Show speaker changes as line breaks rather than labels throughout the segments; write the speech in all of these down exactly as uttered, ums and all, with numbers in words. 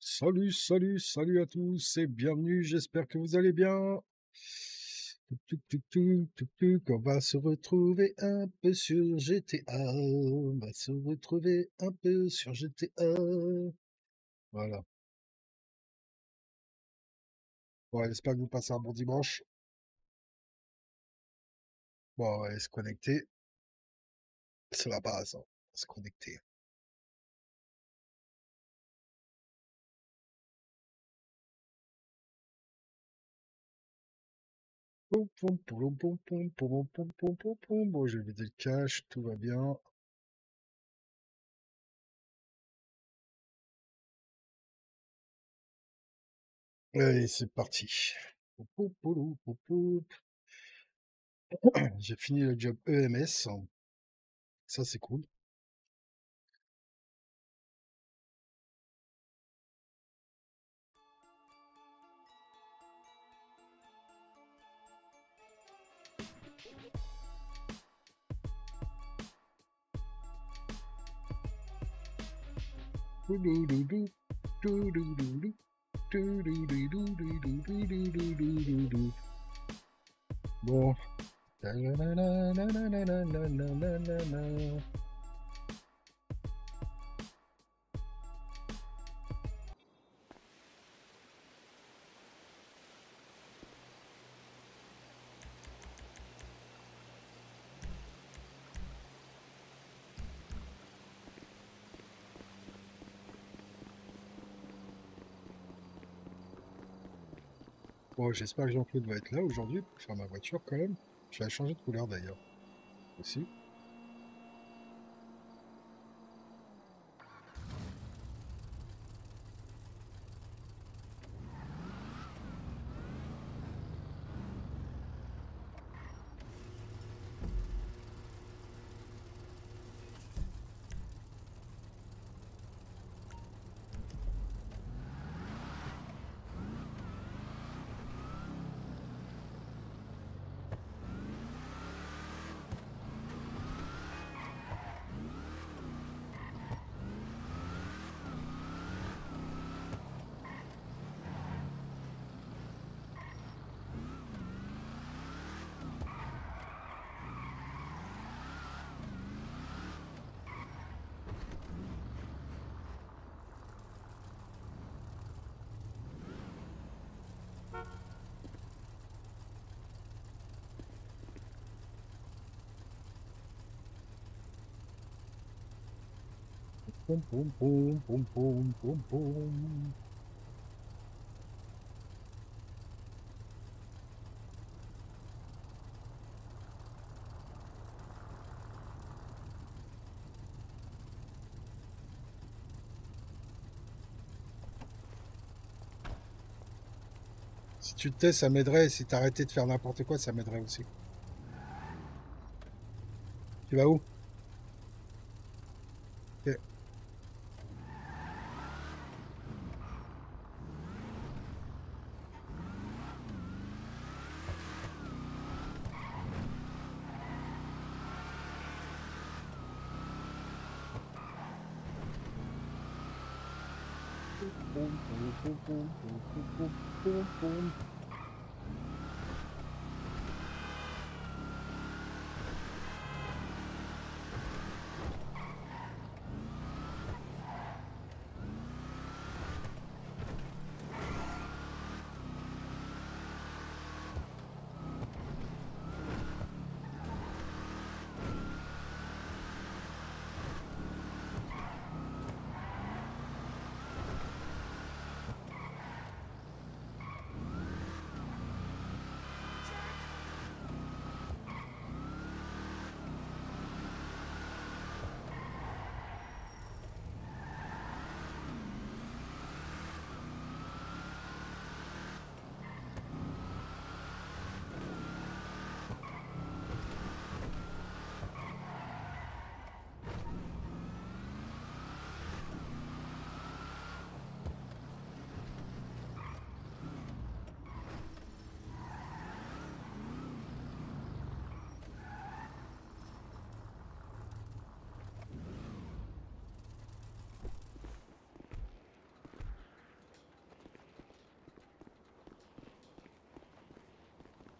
Salut, salut, salut à tous et bienvenue, j'espère que vous allez bien. Tuc, tuc, tuc, tuc, tuc, On va se retrouver un peu sur G T A. On va se retrouver un peu sur G T A. Voilà. Bon, j'espère que vous passez un bon dimanche. Bon, on va aller se connecter. C'est la base, hein. On va se connecter. Poum, poum, poum, poum, poum, poum, poum, poum, poum, poum. Bon, j'ai vidé le cache, tout va bien. Allez, c'est parti. Poum, poum, poum, poum, poum. J'ai fini le job E M S. Ça, c'est cool. Bon. Bon, j'espère que Jean-Claude va être là aujourd'hui pour faire ma voiture quand même. Je vais changer de couleur d'ailleurs. Aussi. Poum, poum, poum, poum, poum, poum, poum. Si tu te tais, ça m'aiderait. Si t'arrêtais de faire n'importe quoi, ça m'aiderait aussi. Tu vas où? Ok. Poum, poum, poum, poum, poum, poum, poum, poum.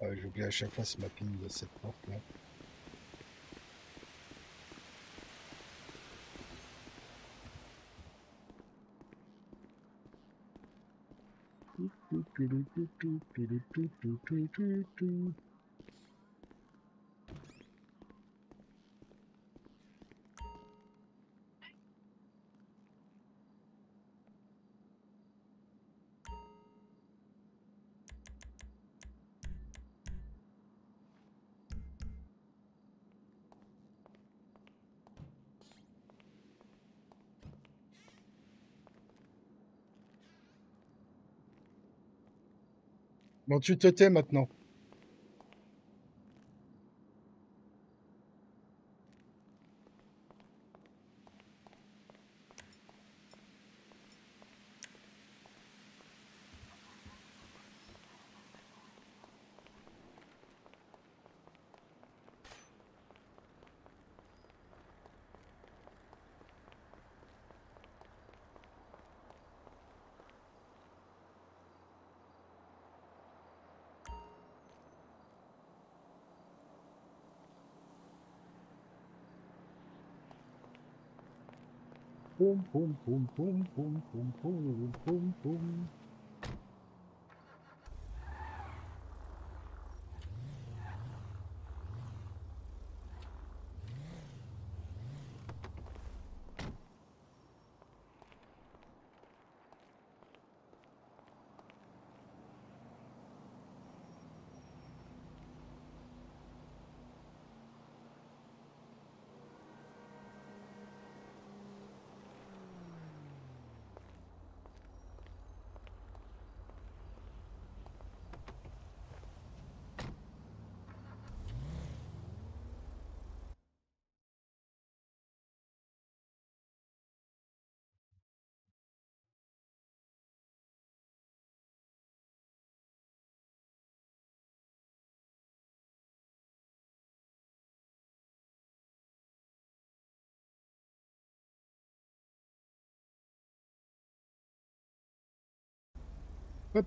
Ouais, j'oublie à chaque fois ce mapping de cette porte là. Bon, tu te tais maintenant. Poum, poum, poum, poum, poum, poum, poum, poum, poum. Hop.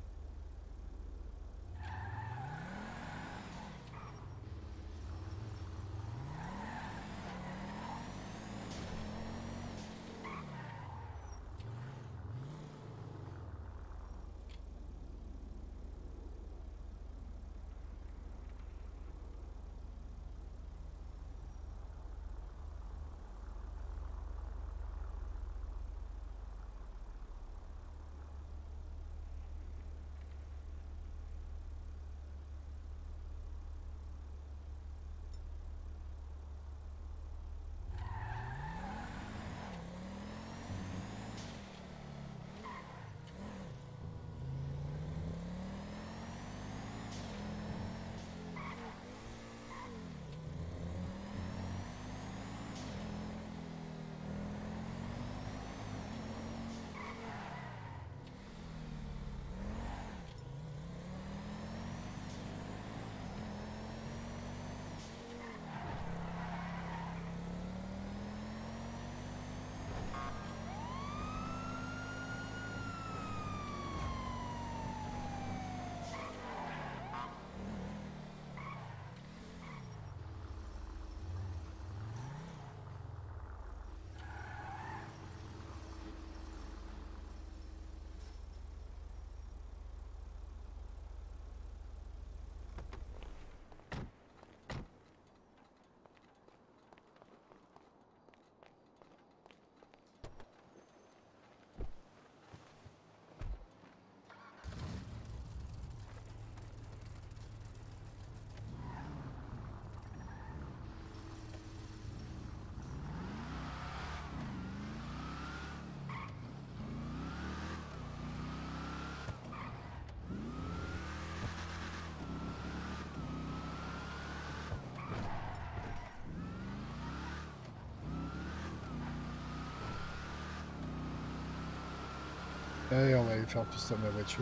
Allez, on va aller faire piston de la voiture.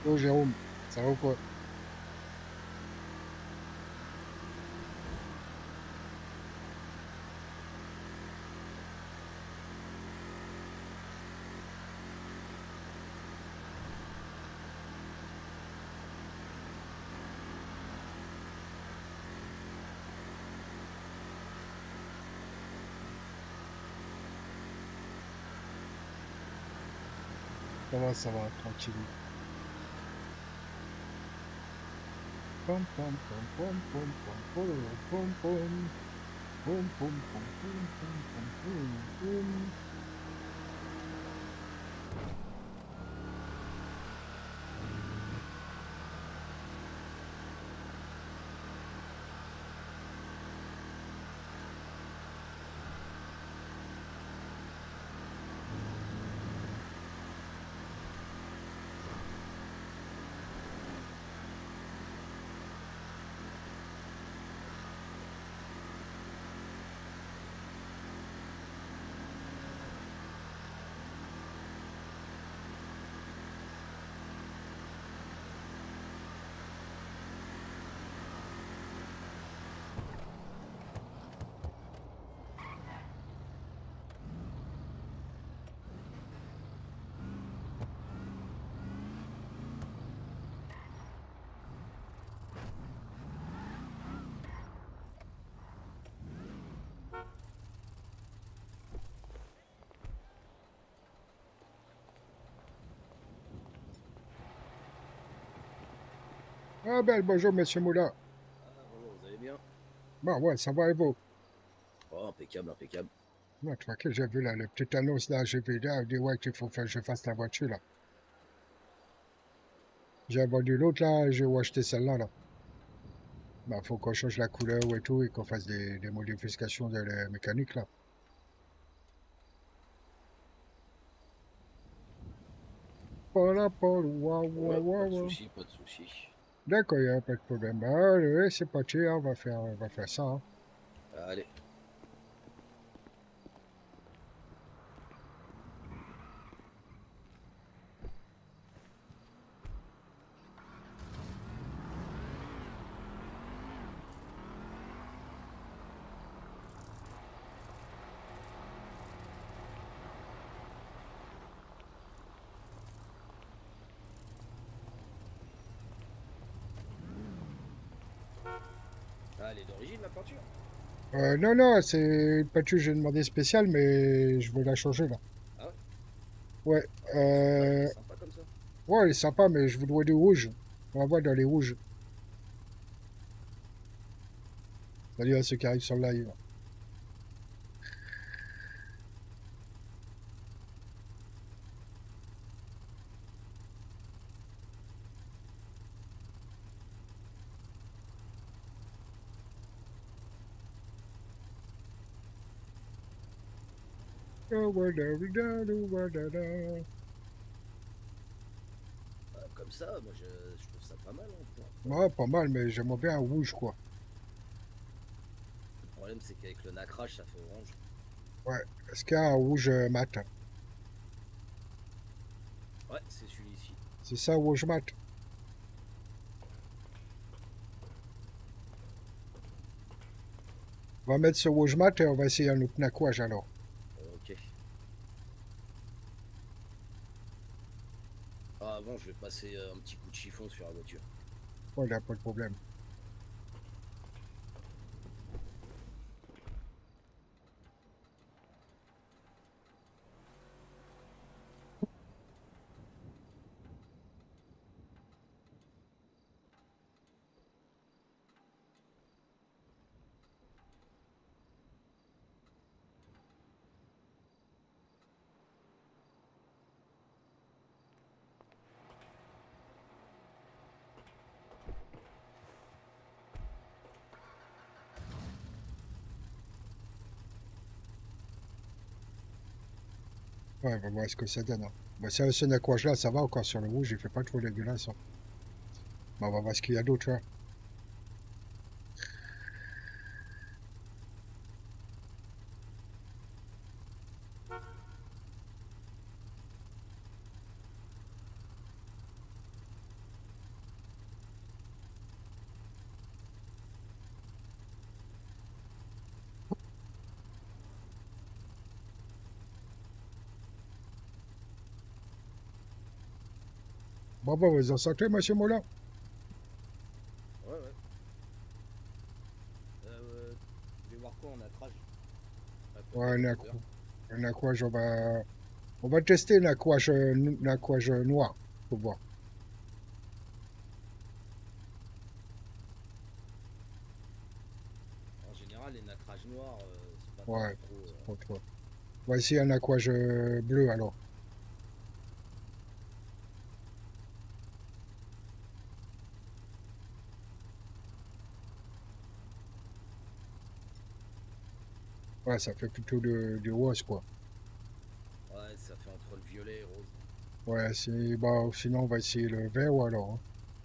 Oh Jérôme, ça va ou quoi? Ça va, ça va, tranquille. Pom pom pom pom pom pom pom pom pom pom pom pom pom pom pom pom pom. Ah ben bonjour Monsieur Moula.
Ah, bonjour, vous allez bien?
Bah ouais, ça va et vous?
Oh, impeccable, impeccable.
Ouais, tranquille, j'ai vu là, le petit annonce là, j'ai vu là, on dit ouais qu'il faut que je fasse la voiture là. J'ai vendu l'autre là, je vais acheter celle-là là. Bah faut qu'on change la couleur et tout et qu'on fasse des, des modifications de la mécanique là. Voilà, Paul, waouh, waouh,
Ouais, pas
waouh,
de
waouh.
souci, pas de souci.
D'accord, il n'y a pas de problème. Bah, allez, c'est parti, hein, on va faire, on va faire ça, hein.
Allez. Ah, elle est d'origine, la peinture?
Euh, non, non, c'est une peinture que j'ai demandé spéciale, mais je veux la changer là.
Ah ouais?
Ouais,
Ah, bah, celle-là, elle est
euh,
sympa comme ça.
ouais, elle est sympa, mais je voudrais du rouge. On va voir dans les rouges. Salut à ceux qui arrivent sur le live.
Ah, comme ça, moi, je, je trouve ça pas mal, hein, pour,
Ouais,
pour-
pas mal, mais j'aimerais bien un rouge, quoi.
Le problème, c'est qu'avec le nacrage, ça fait orange.
Ouais, est-ce qu'il y a un rouge euh, mat?
Ouais, c'est celui-ci.
C'est ça, rouge mat. On va mettre ce rouge mat et on va essayer un autre nacouage alors.
Ok. Ah, avant, je vais passer euh, un petit coup de chiffon sur la voiture.
Ouais, il n'y a pas de problème. Ouais, on va voir ce que ça donne, hein. Bah, ça, ce nacouage-là, ça va encore sur le rouge, il fait pas trop dégueulasse, hein. Bah, on va voir ce qu'il y a d'autre, hein. Bon, bon, vous en sortez, monsieur Moulin?
Ouais, ouais. Euh, je vais voir quoi en atrage. Ouais,
Ouais,
peut-être
un,
en couleur.
aqua- un aquage, on va, on va tester un aquage, un aquage noir, pour voir.
En général, les nacrages noirs, euh, c'est pas trop
Ouais,
trop.
c'est
euh,
pas trop. On va essayer un aquage euh, bleu, alors. Ouais, ça fait plutôt de- du rose, quoi.
Ouais, ça fait entre le violet et rose.
Ouais, c'est, bah, sinon, on va essayer le vert, ou alors, hein.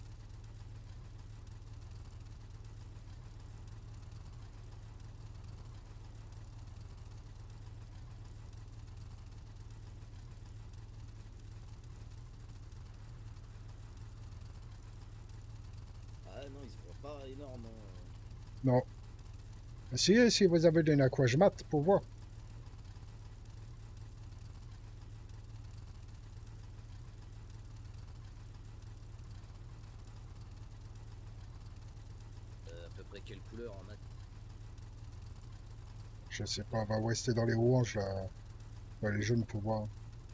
Ah non, il se voit pas énorme, hein.
Non. Essayez si vous avez des aquages mat, pour voir.
Euh, à peu près quelle couleur en mat?
Je sais pas, on va rester dans les oranges, là, dans les jaunes, pour voir.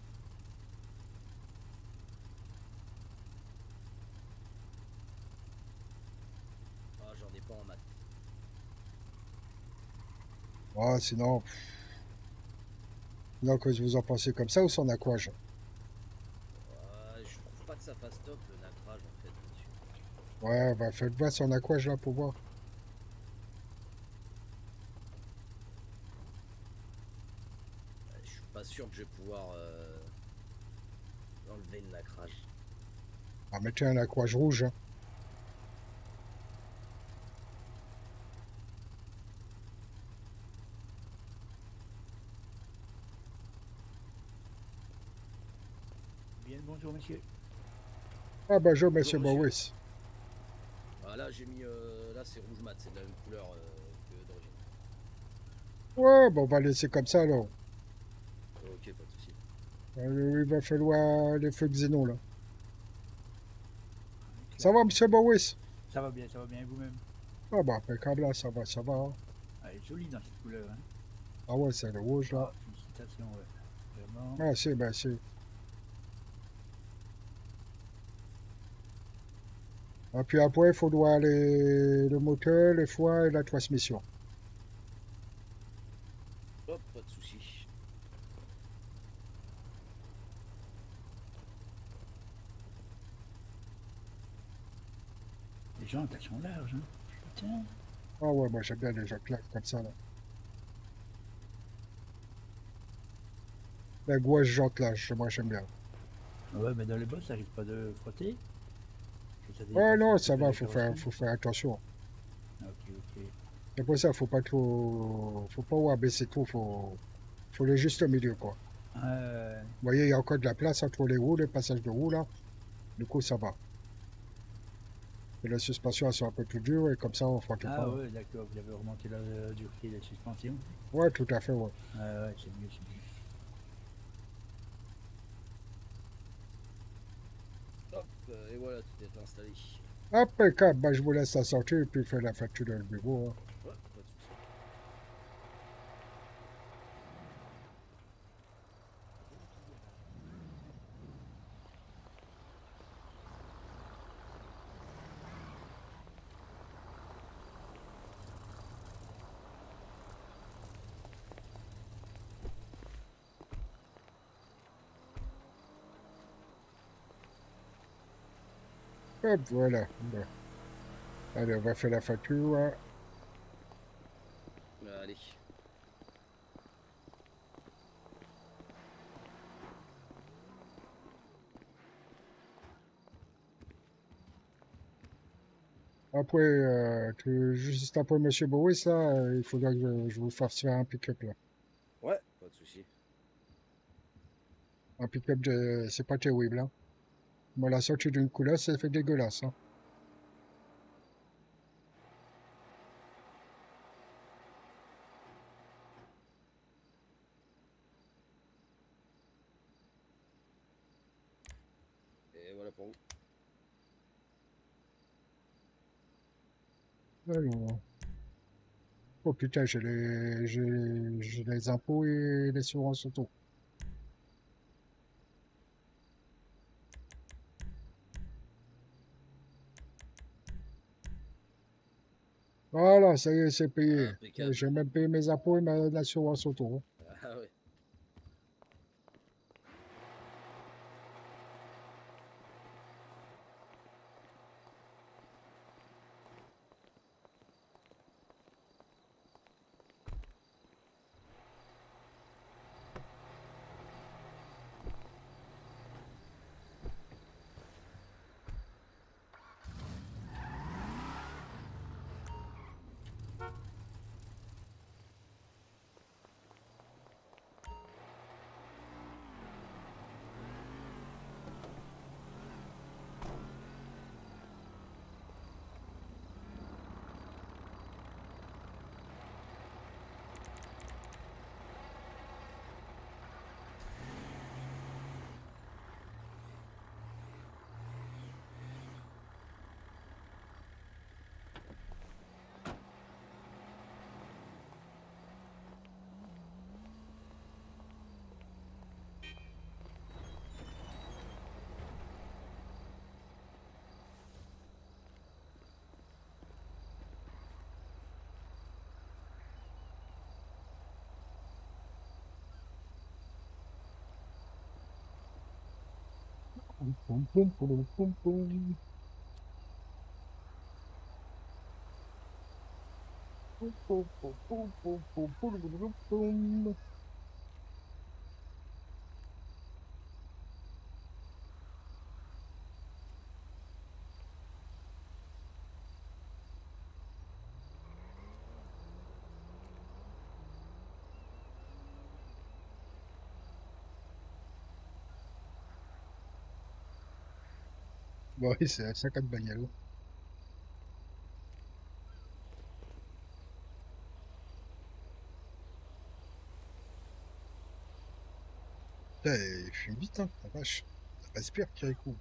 Ah, j'en ai pas en mat.
Ah, sinon, pff, sinon, que vous en pensez comme ça, ou sans aquage?
Ouais, je trouve pas que ça fasse top le nacrage en fait là-dessus.
Ouais, bah, faites voir son aquage, là, pour voir.
Ouais, je suis pas sûr que je vais pouvoir euh, enlever le nacrage.
Ah, mettez un aquage rouge, hein.
Bien le bonjour, monsieur.
Ah, bonjour,
Bonjour
monsieur
monsieur.
Boris.
Ah, là j'ai mis euh, là c'est rouge mat, c'est de la même couleur euh, que d'origine.
Ouais, bon, on va laisser comme ça, alors.
Ok, pas de souci.
Euh, il va falloir les feux xénon, là. Ça
Clair.
va, monsieur Boris?
Ça va bien, ça va bien, et vous-même?
Ah, bah, impeccable, là, ça va, ça va, hein.
Elle est jolie dans cette couleur, hein?
Ah, ouais, c'est le rouge, là.
Ah, félicitations, ouais. Vraiment.
Ah, c'est, ben, c'est. Ah, puis après, il faudra les... le moteur, les foins et la transmission.
Hop, pas de souci.
Les jantes, elles sont larges, hein? Putain.
Ah, ouais, moi, j'aime bien les gens claques comme ça, là. La gouache jante, là, je- moi, j'aime bien.
Ouais, mais dans les bosses, ça risque pas de frotter. Que ça
Ouais,
dépasse un
non,
petit
ça
peu
va,
la
faut faire,
carrosserie.
faut faire attention.
Ok, ok.
C'est pour ça, faut pas trop, faut pas abaisser trop, faut, faut le juste milieu, quoi.
Euh,
Vous voyez, il y a encore de la place entre les roues, les passages de roues, là. Du coup, ça va. Et la suspension, elles sont un peu plus dures, et comme ça, on ne frotte
ah
pas.
ouais, d'accord, vous avez remonté la euh, dureté de la suspension.
Ouais, tout à fait, ouais.
Ah ouais, c'est mieux, c'est mieux.
Hop, euh, et voilà, tout est installé.
Impeccable, bah, je vous laisse la sortir, et puis faire la facture dans le bureau, hein.
Ouais, pas de souci.
Hop, voilà. Bon. Allez, on va faire la facture, hein.
Allez.
Après, euh, que- juste après Monsieur Boris, là, euh, il faudra que je, je vous fasse faire un pick-up, là.
Ouais, pas de souci.
Un pick-up, de... c'est pas terrible, hein. Moi, la sortie d'une couleur, ça fait dégueulasse, hein.
Et voilà pour vous.
Alors. Oh putain, j'ai les, j'ai, j'ai les impôts et les assurances auto. Voilà, ça y est, c'est
Ah,
payé. Euh,
impeccable.
J'ai même payé mes impôts et ma l'assurance auto.
Ah ouais.
Poum, poum, poum, poum, poum, poum. Poum, poum, poum, poum, poum, poum, poum, poum, poum. Bon, oui, c'est cinquante bagnoles. Putain, il fuit vite, hein, la vache. Ça respire, Kirikou.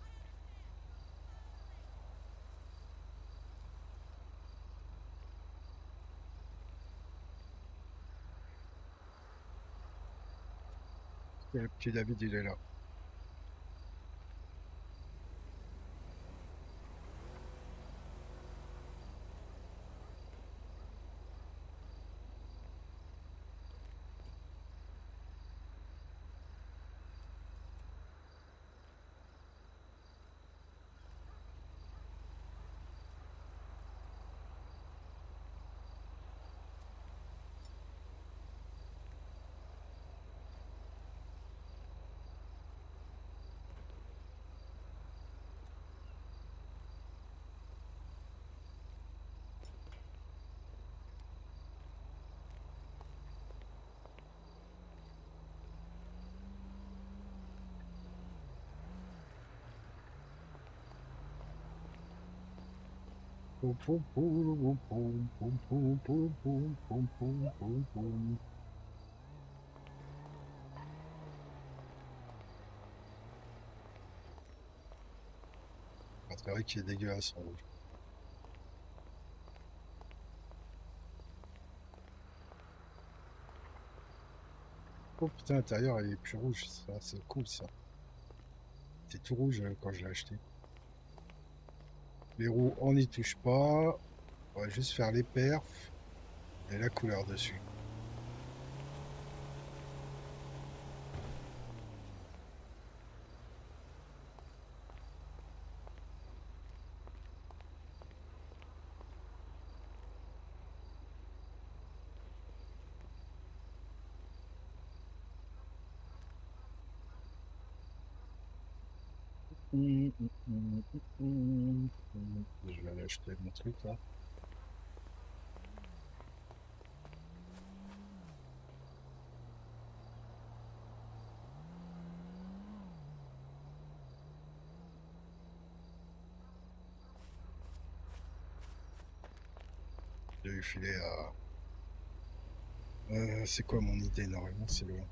Le petit David, il est là. Poum, poum, poum, poum, poum, poum, poum, poum, poum, poum, poum, poum. Ah, c'est vrai qu'il est dégueulasse en rouge. Oh putain, l'intérieur, il est plus rouge. Ça, c'est cool, ça. C'est tout rouge euh, quand je l'ai acheté. Les roues, on n'y touche pas. On va juste faire les perfs et la couleur dessus. Hum, hum, hum, hum, hum. Je vais aller acheter mon truc là. Je vais filer à. Euh, c'est quoi mon idée normalement? C'est le.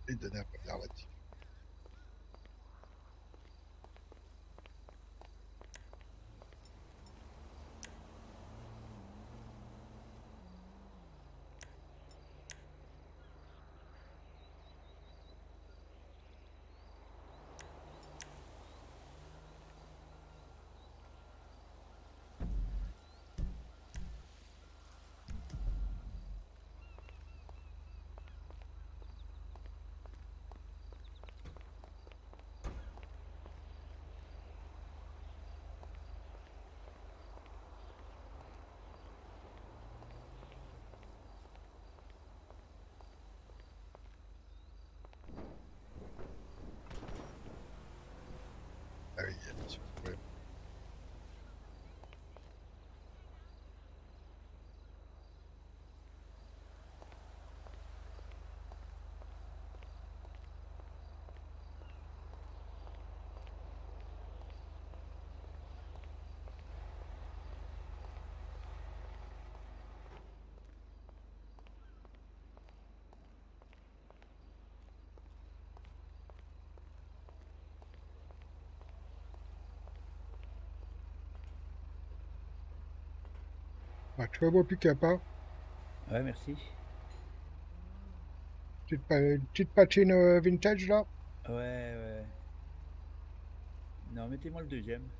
et donner un préservatif. Ah oui, il y a bien sûr. Ouais. Ah, tu vois beau pick-up, hein?
Ouais, merci.
Petite, pa- petite patine euh, vintage là.
Ouais, ouais. Non, mettez-moi le deuxième.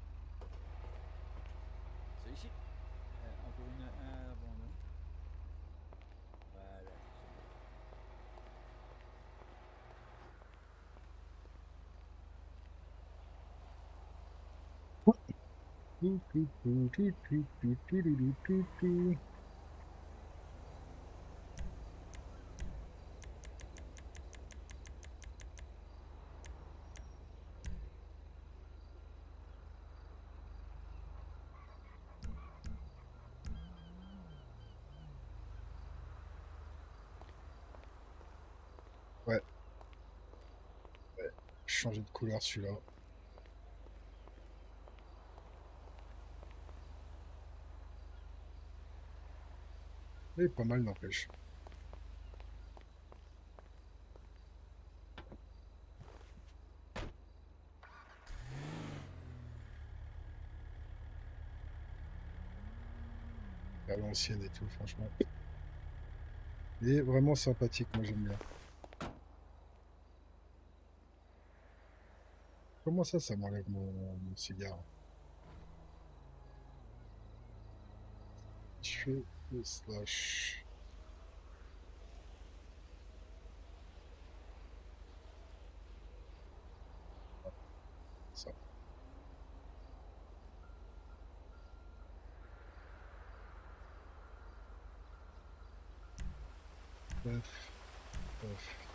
Celui-ci.
Euh, encore une, un avant, non? Voilà, c'est bon.
Tout, tout, tout, tout, tout, tout, tout, tout, tout, tout. Ouais, changer de couleur celui-là. Il est pas mal, n'empêche. À l'ancienne et tout, franchement. Il est vraiment sympathique, moi j'aime bien. Comment ça, ça m'enlève mon, mon cigare? Je fais le slash. Ça. Paf, paf.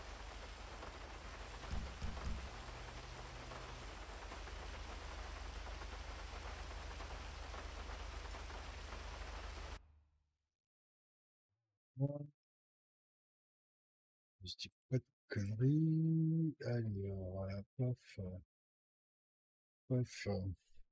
Je dis pas de conneries. Alors, euh, paf, euh, paf. euh.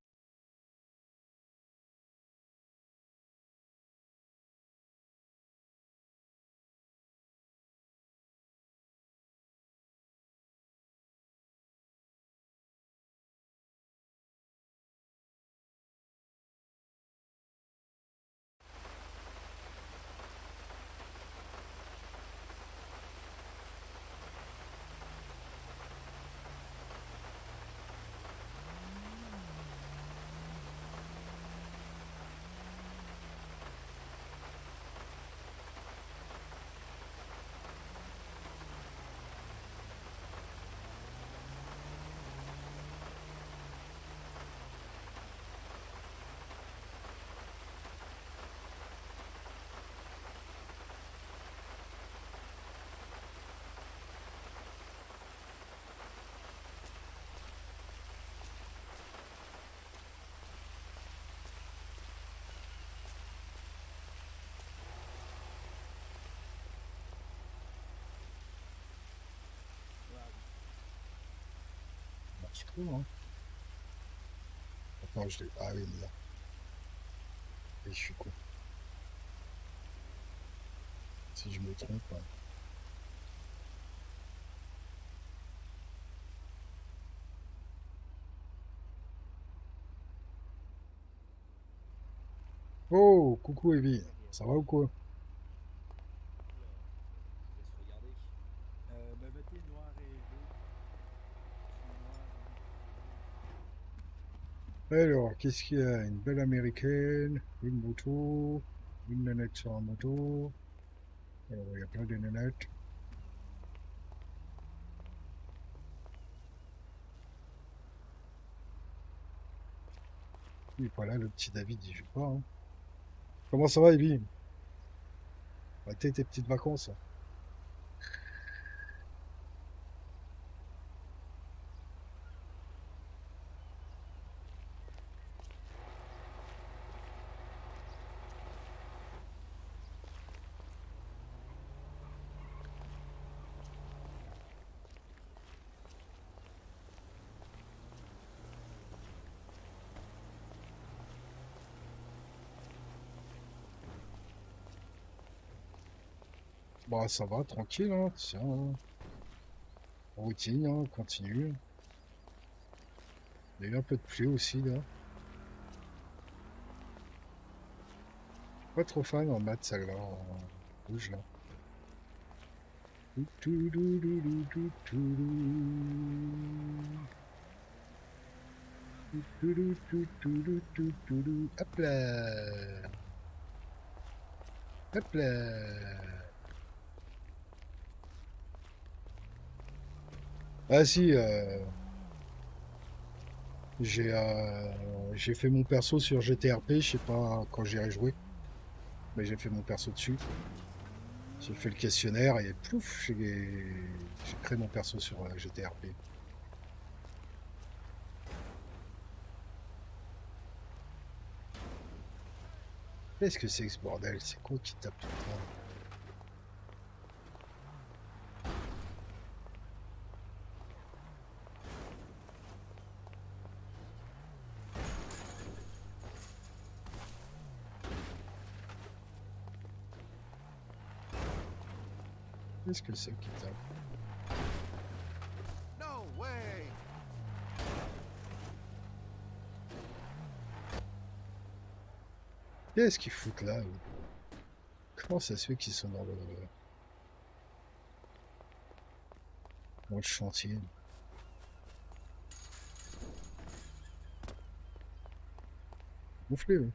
Je trouve, hein. Attends, je l'ai. Ah oui, là. Oui, je suis con. Si je me trompe, hein. Oh, coucou Evie, ça va ou quoi?
Oula, je vous laisse regarder.
Euh, ben, mettez noir et bleu. C'est noir,
Alors, qu'est-ce qu'il y a? Une belle américaine, une moto, une nanette sur la moto. Alors, il y a plein de nanettes. Il est pas là, le petit David, il joue pas, hein. Comment ça va, Evie? Bah, t'es tes petites vacances. Bah, ça va, tranquille, hein. Tiens, hein. Routine, hein, continue. Il y a eu un peu de pluie aussi, là. Pas trop fan en maths, celle-là, en rouge, là. Hop là! Hop là! Ah si, euh, j'ai euh, j'ai fait mon perso sur G T R P, je sais pas quand j'irai jouer, mais j'ai fait mon perso dessus. J'ai fait le questionnaire et plouf, j'ai j'ai créé mon perso sur euh, G T R P. Qu'est-ce que c'est que ce bordel? C'est quoi qui tape tout le temps? Qu'est-ce que c'est qui tape?
No way!
Qu'est-ce qu'ils foutent là, eux? Comment ça se fait qu'ils sont dans le, dans le chantier? Gonflé, eux.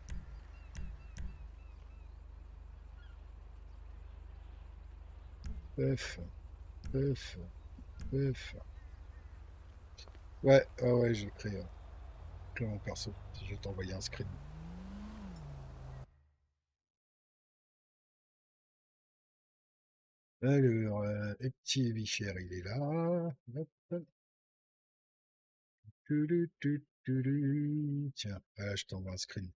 F, F, F. Ouais, ouais, ouais, j'ai créé, euh, créé mon perso. Je vais t'envoyer un screen. Alors, euh, et petit Vichère, il est là. Hop, hop. Tudu, tu, tudu. Tiens, voilà, je t'envoie un screen.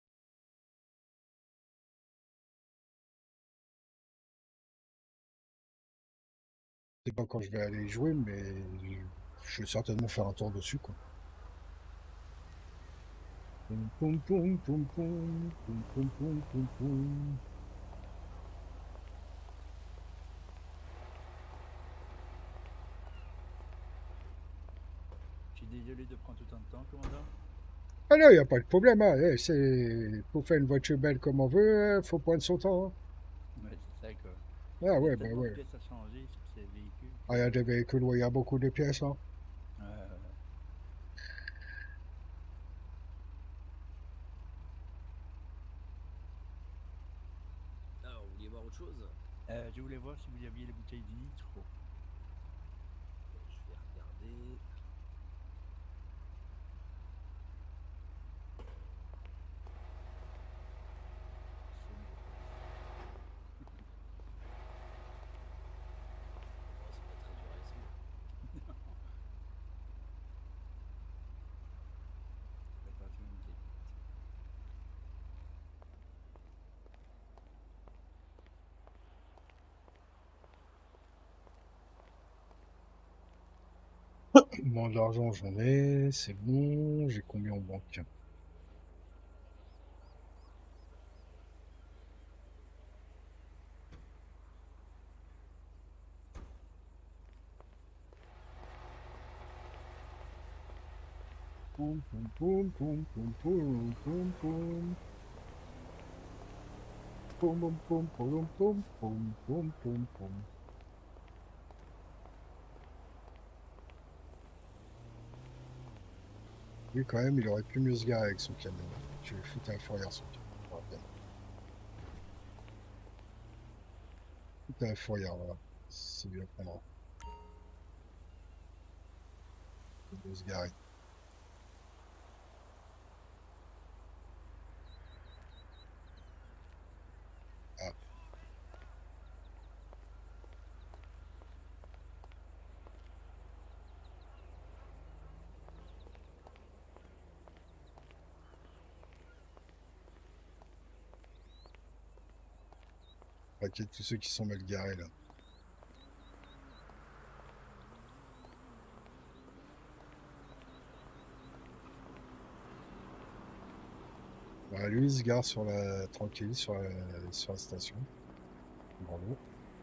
Je sais pas quand je vais aller jouer, mais je vais certainement faire un tour dessus, quoi. Poum, poum, poum, poum, poum, poum, poum, poum, poum, poum.
je suis désolé de prendre autant de temps, commandant.
Ah non, il n'y a pas de problème, hein. Eh, c'est... Pour faire une voiture belle comme on veut, hein, faut prendre son temps, hein.
Mais c'est ça, quoi.
Ah
Il y a
ouais, ben
tellement de
ouais.
pièces à changer sur ces véhicules que.
Ah, il y a des véhicules où il y a beaucoup de pièces, hein.
Euh,
Alors, vous vouliez voir autre chose?
euh, je voulais voir si vous aviez les bouteilles de nitro.
Je vais regarder.
C'est une
Oh, c'est pas très dur à essayer.
préparation limitée.
Bon, de l'argent, j'en ai, c'est bon. J'ai combien en banque? Poum, poum, poum, poum, poum, poum, poum, poum. Poum, poum, poum, poum, poum, poum, poum, poum, poum. Lui, quand même, il aurait pu mieux se garer avec son camion. Je vais foutre un fourrière son camion. Voilà, bien. Foutre un fourrière, voilà. C'est bien prendre. Il veut se garer. Ah. Paquet tous ceux qui sont mal garés, là. Voilà, lui, il se gare sur la... tranquille sur la, sur la station. Bravo.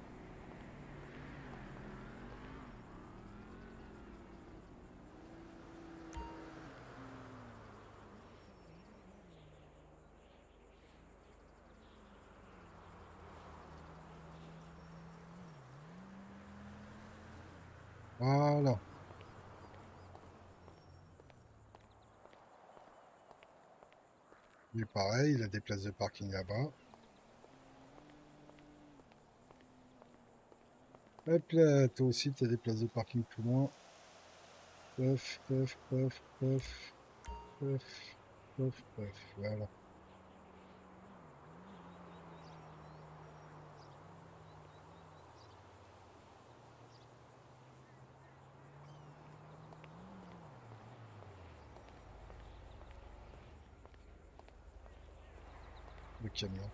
Voilà. Lui, pareil, il a des places de parking là-bas. Hop là, toi aussi, tu as des places de parking plus loin. Paf, paf, paf, paf, paf, paf, paf. Voilà. Le camion.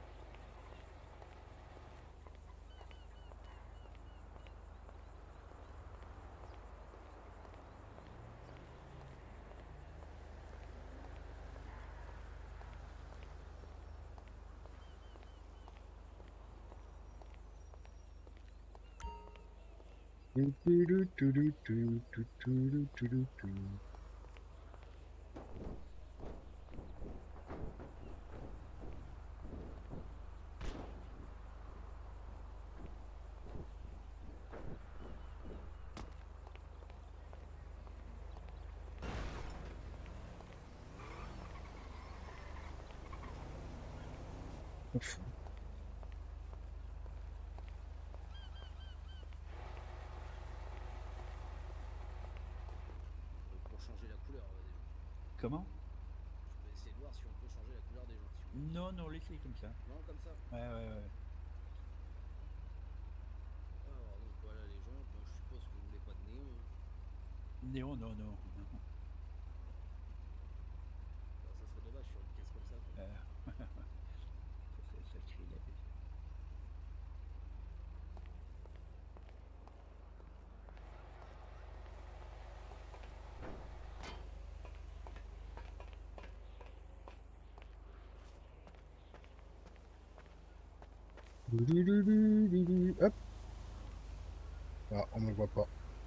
Tu, tu, tu, tu, tu, tu, tu, tu, tu, tu. On fout.
Donc, pour changer la couleur euh, des gens.
Comment?
Je vais essayer de voir si on peut changer la couleur des gens. Si on peut.
Non, non, laissez comme ça.
Non, comme ça.
Ouais, ouais, ouais.
Alors, donc voilà les gens. Bon, je suppose que vous voulez pas de néon.
Non, non, non, non.
Alors, ça serait dommage sur une caisse comme ça. Quoi.
Euh, ça, ça crie là déjà.
Du, du, du, du, du, du. Hop. Ah, on ne me voit pas.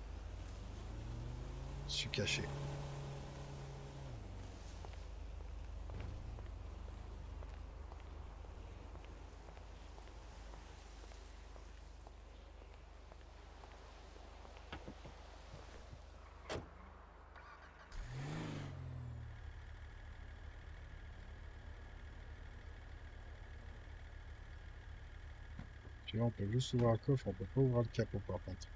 Je suis caché. Tu vois, on peut juste ouvrir un coffre, on peut pas ouvrir le capot par contre.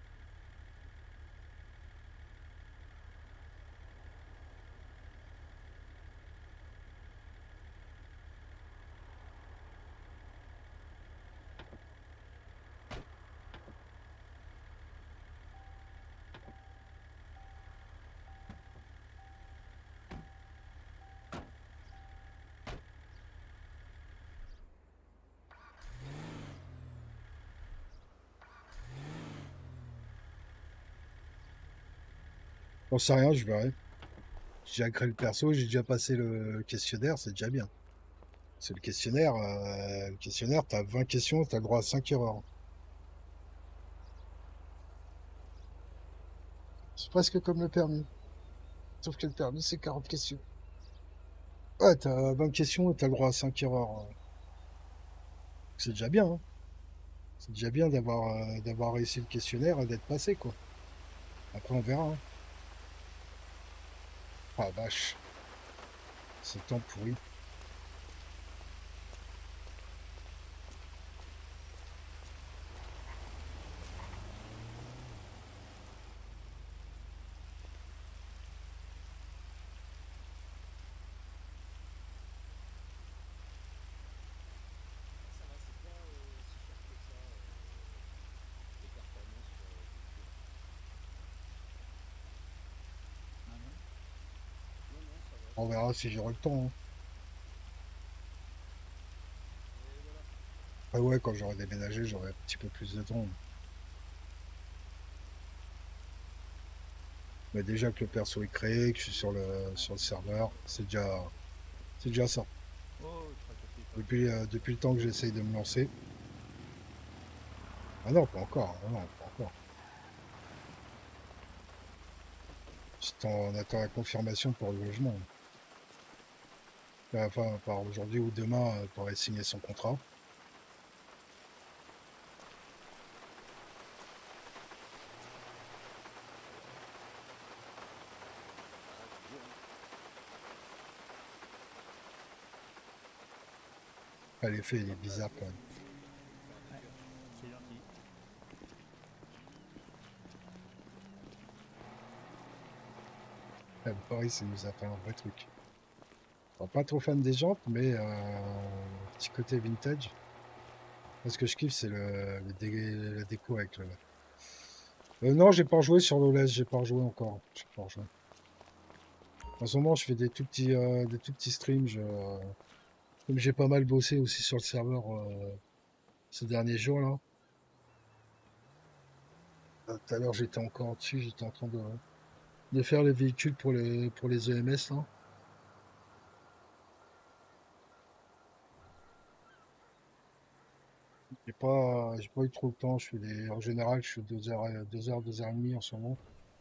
J'en sais rien, je verrai. J'ai déjà créé le perso, j'ai déjà passé le questionnaire, c'est déjà bien. C'est le questionnaire, euh, le questionnaire, t'as vingt questions, t'as le droit à cinq erreurs. C'est presque comme le permis. Sauf que le permis, c'est quarante questions. Ouais, t'as vingt questions et t'as le droit à cinq erreurs. C'est déjà bien, hein. C'est déjà bien d'avoir euh, d'avoir réussi le questionnaire et d'être passé, quoi. Après, on verra, hein. Ah, vache. Ce temps pourri.
Ça va, c'est pas euh, si cher que ça, euh, les performances sur euh, Culture.
Ah non.
Non, non, ça va,
On
c'est
verra si j'aurai le temps, hein.
Et voilà.
Ah ouais, quand j'aurai déménagé, j'aurai un petit peu plus de temps. Mais déjà que le perso est créé, que je suis sur le, sur le serveur, c'est déjà, c'est déjà ça.
Oh, tracassez pas.
Depuis, euh, depuis le temps que j'essaye de me lancer. Ah non, pas encore. Ah non, pas encore. C'est en- On attend la confirmation pour le logement. Enfin, par aujourd'hui ou demain, euh, pour aller signer son contrat.
Ah, c'est dur, hein.
Ah, l'effet, il est
Hop là,
bizarre
je
quand
laisse
même.
bouger. Je vais faire un
Ouais,
dégât.
c'est gentil.
Ah, le Paris, ça nous a fait un vrai truc. Bon, pas trop fan des jantes, mais euh, petit côté vintage. Moi, ce que je kiffe, c'est le, le dé- la déco avec le. Euh, non, j'ai pas joué sur l'O L E D, j'ai pas joué encore. J'ai pas rejoué. En ce moment, je fais des tout petits, euh, des tout petits streams. Je, euh, comme j'ai pas mal bossé aussi sur le serveur euh, ces derniers jours là. Euh, Tout à l'heure, j'étais encore dessus, j'étais en train de, de faire les véhicules pour les pour les E M S là. J'ai pas, j'ai pas eu trop le temps. Je fais des, en général, je fais deux heures, euh, deux heures, deux heures et demie en ce moment.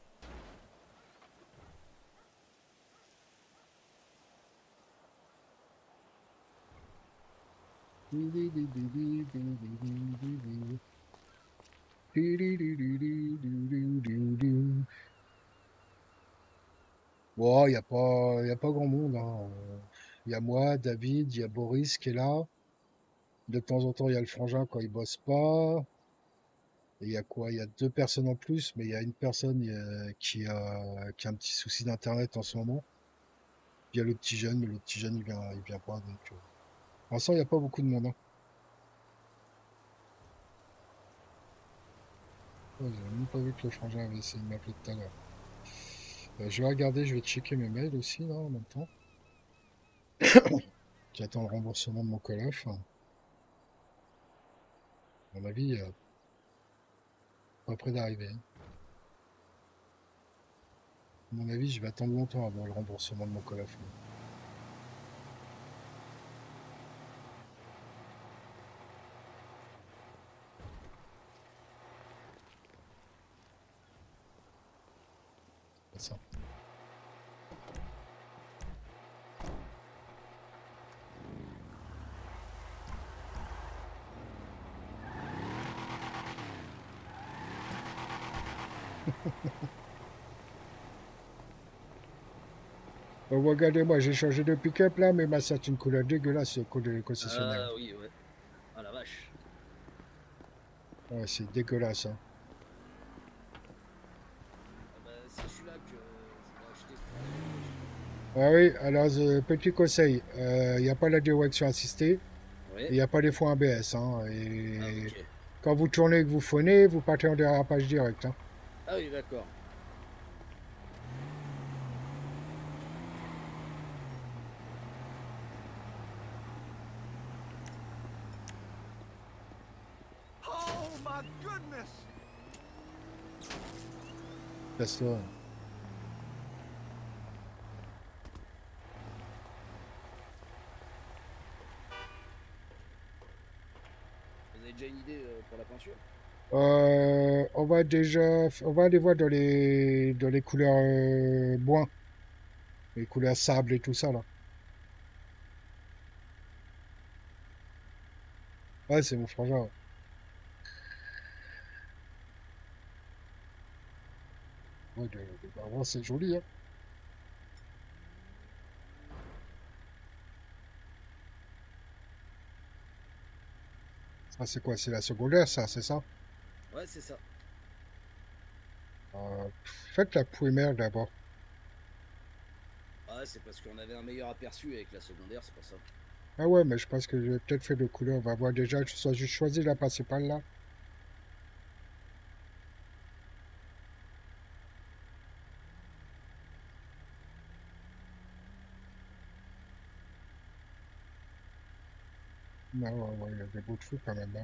Bon, il y a pas, y a pas grand monde, hein. Il y a moi, David, il y a Boris qui est là. De temps en temps, il y a le frangin quand il bosse pas. Et il y a quoi? Il y a deux personnes en plus, mais il y a une personne euh, qui a, qui a un petit souci d'internet en ce moment. Il y a le petit jeune, mais le petit jeune, il vient, il vient pas. Donc, euh, pour l'instant, il n'y a pas beaucoup de monde, hein. Ouais, j'avais même pas vu que le frangin avait essayé de m'appeler tout à l'heure. Euh, je vais regarder, je vais checker mes mails aussi, là, en même temps. J'attends le remboursement de mon colof. À mon avis, euh, pas près d'arriver, hein. À mon avis, je vais attendre longtemps avant le remboursement de mon colof, là. C'est ça. Bon, regardez, moi, j'ai changé de pick-up, là, mais ma c'est une couleur dégueulasse, le code de concessionnaire.
Ah oui, ouais. Ah la vache.
Ouais, c'est dégueulasse, hein.
Ah bah, c'est celui-là que je voulais acheter pour aller à la pêche.
Ah oui, alors, euh, petit conseil, il n'y a pas la direction assistée, et
Oui.
il n'y a pas les freins A B S, hein.
Ah
Et
ok.
quand vous tournez et que vous freinez, vous partez en dérapage direct, hein.
Ah oui, d'accord.
Oh my goodness!
Laisse-toi.
Vous avez déjà une idée euh, pour la peinture?
Euh, on va déjà, on va aller voir dans les, dans les couleurs euh, bois, les couleurs sable et tout ça là. Ouais, c'est mon frangin. Ouais, de, de Barbara, c'est joli, hein. Ça, c'est quoi? C'est la secondaire, ça, c'est ça?
Ouais, c'est ça.
Euh, Faites la primaire d'abord.
Ouais, c'est parce qu'on avait un meilleur aperçu avec la secondaire, c'est pour ça.
Ah ouais, mais je pense que je vais peut-être faire de couleur. On va voir déjà. Je sois juste choisi la principale là. Non, ouais, ouais, il y a des beaux trucs quand même. Hein.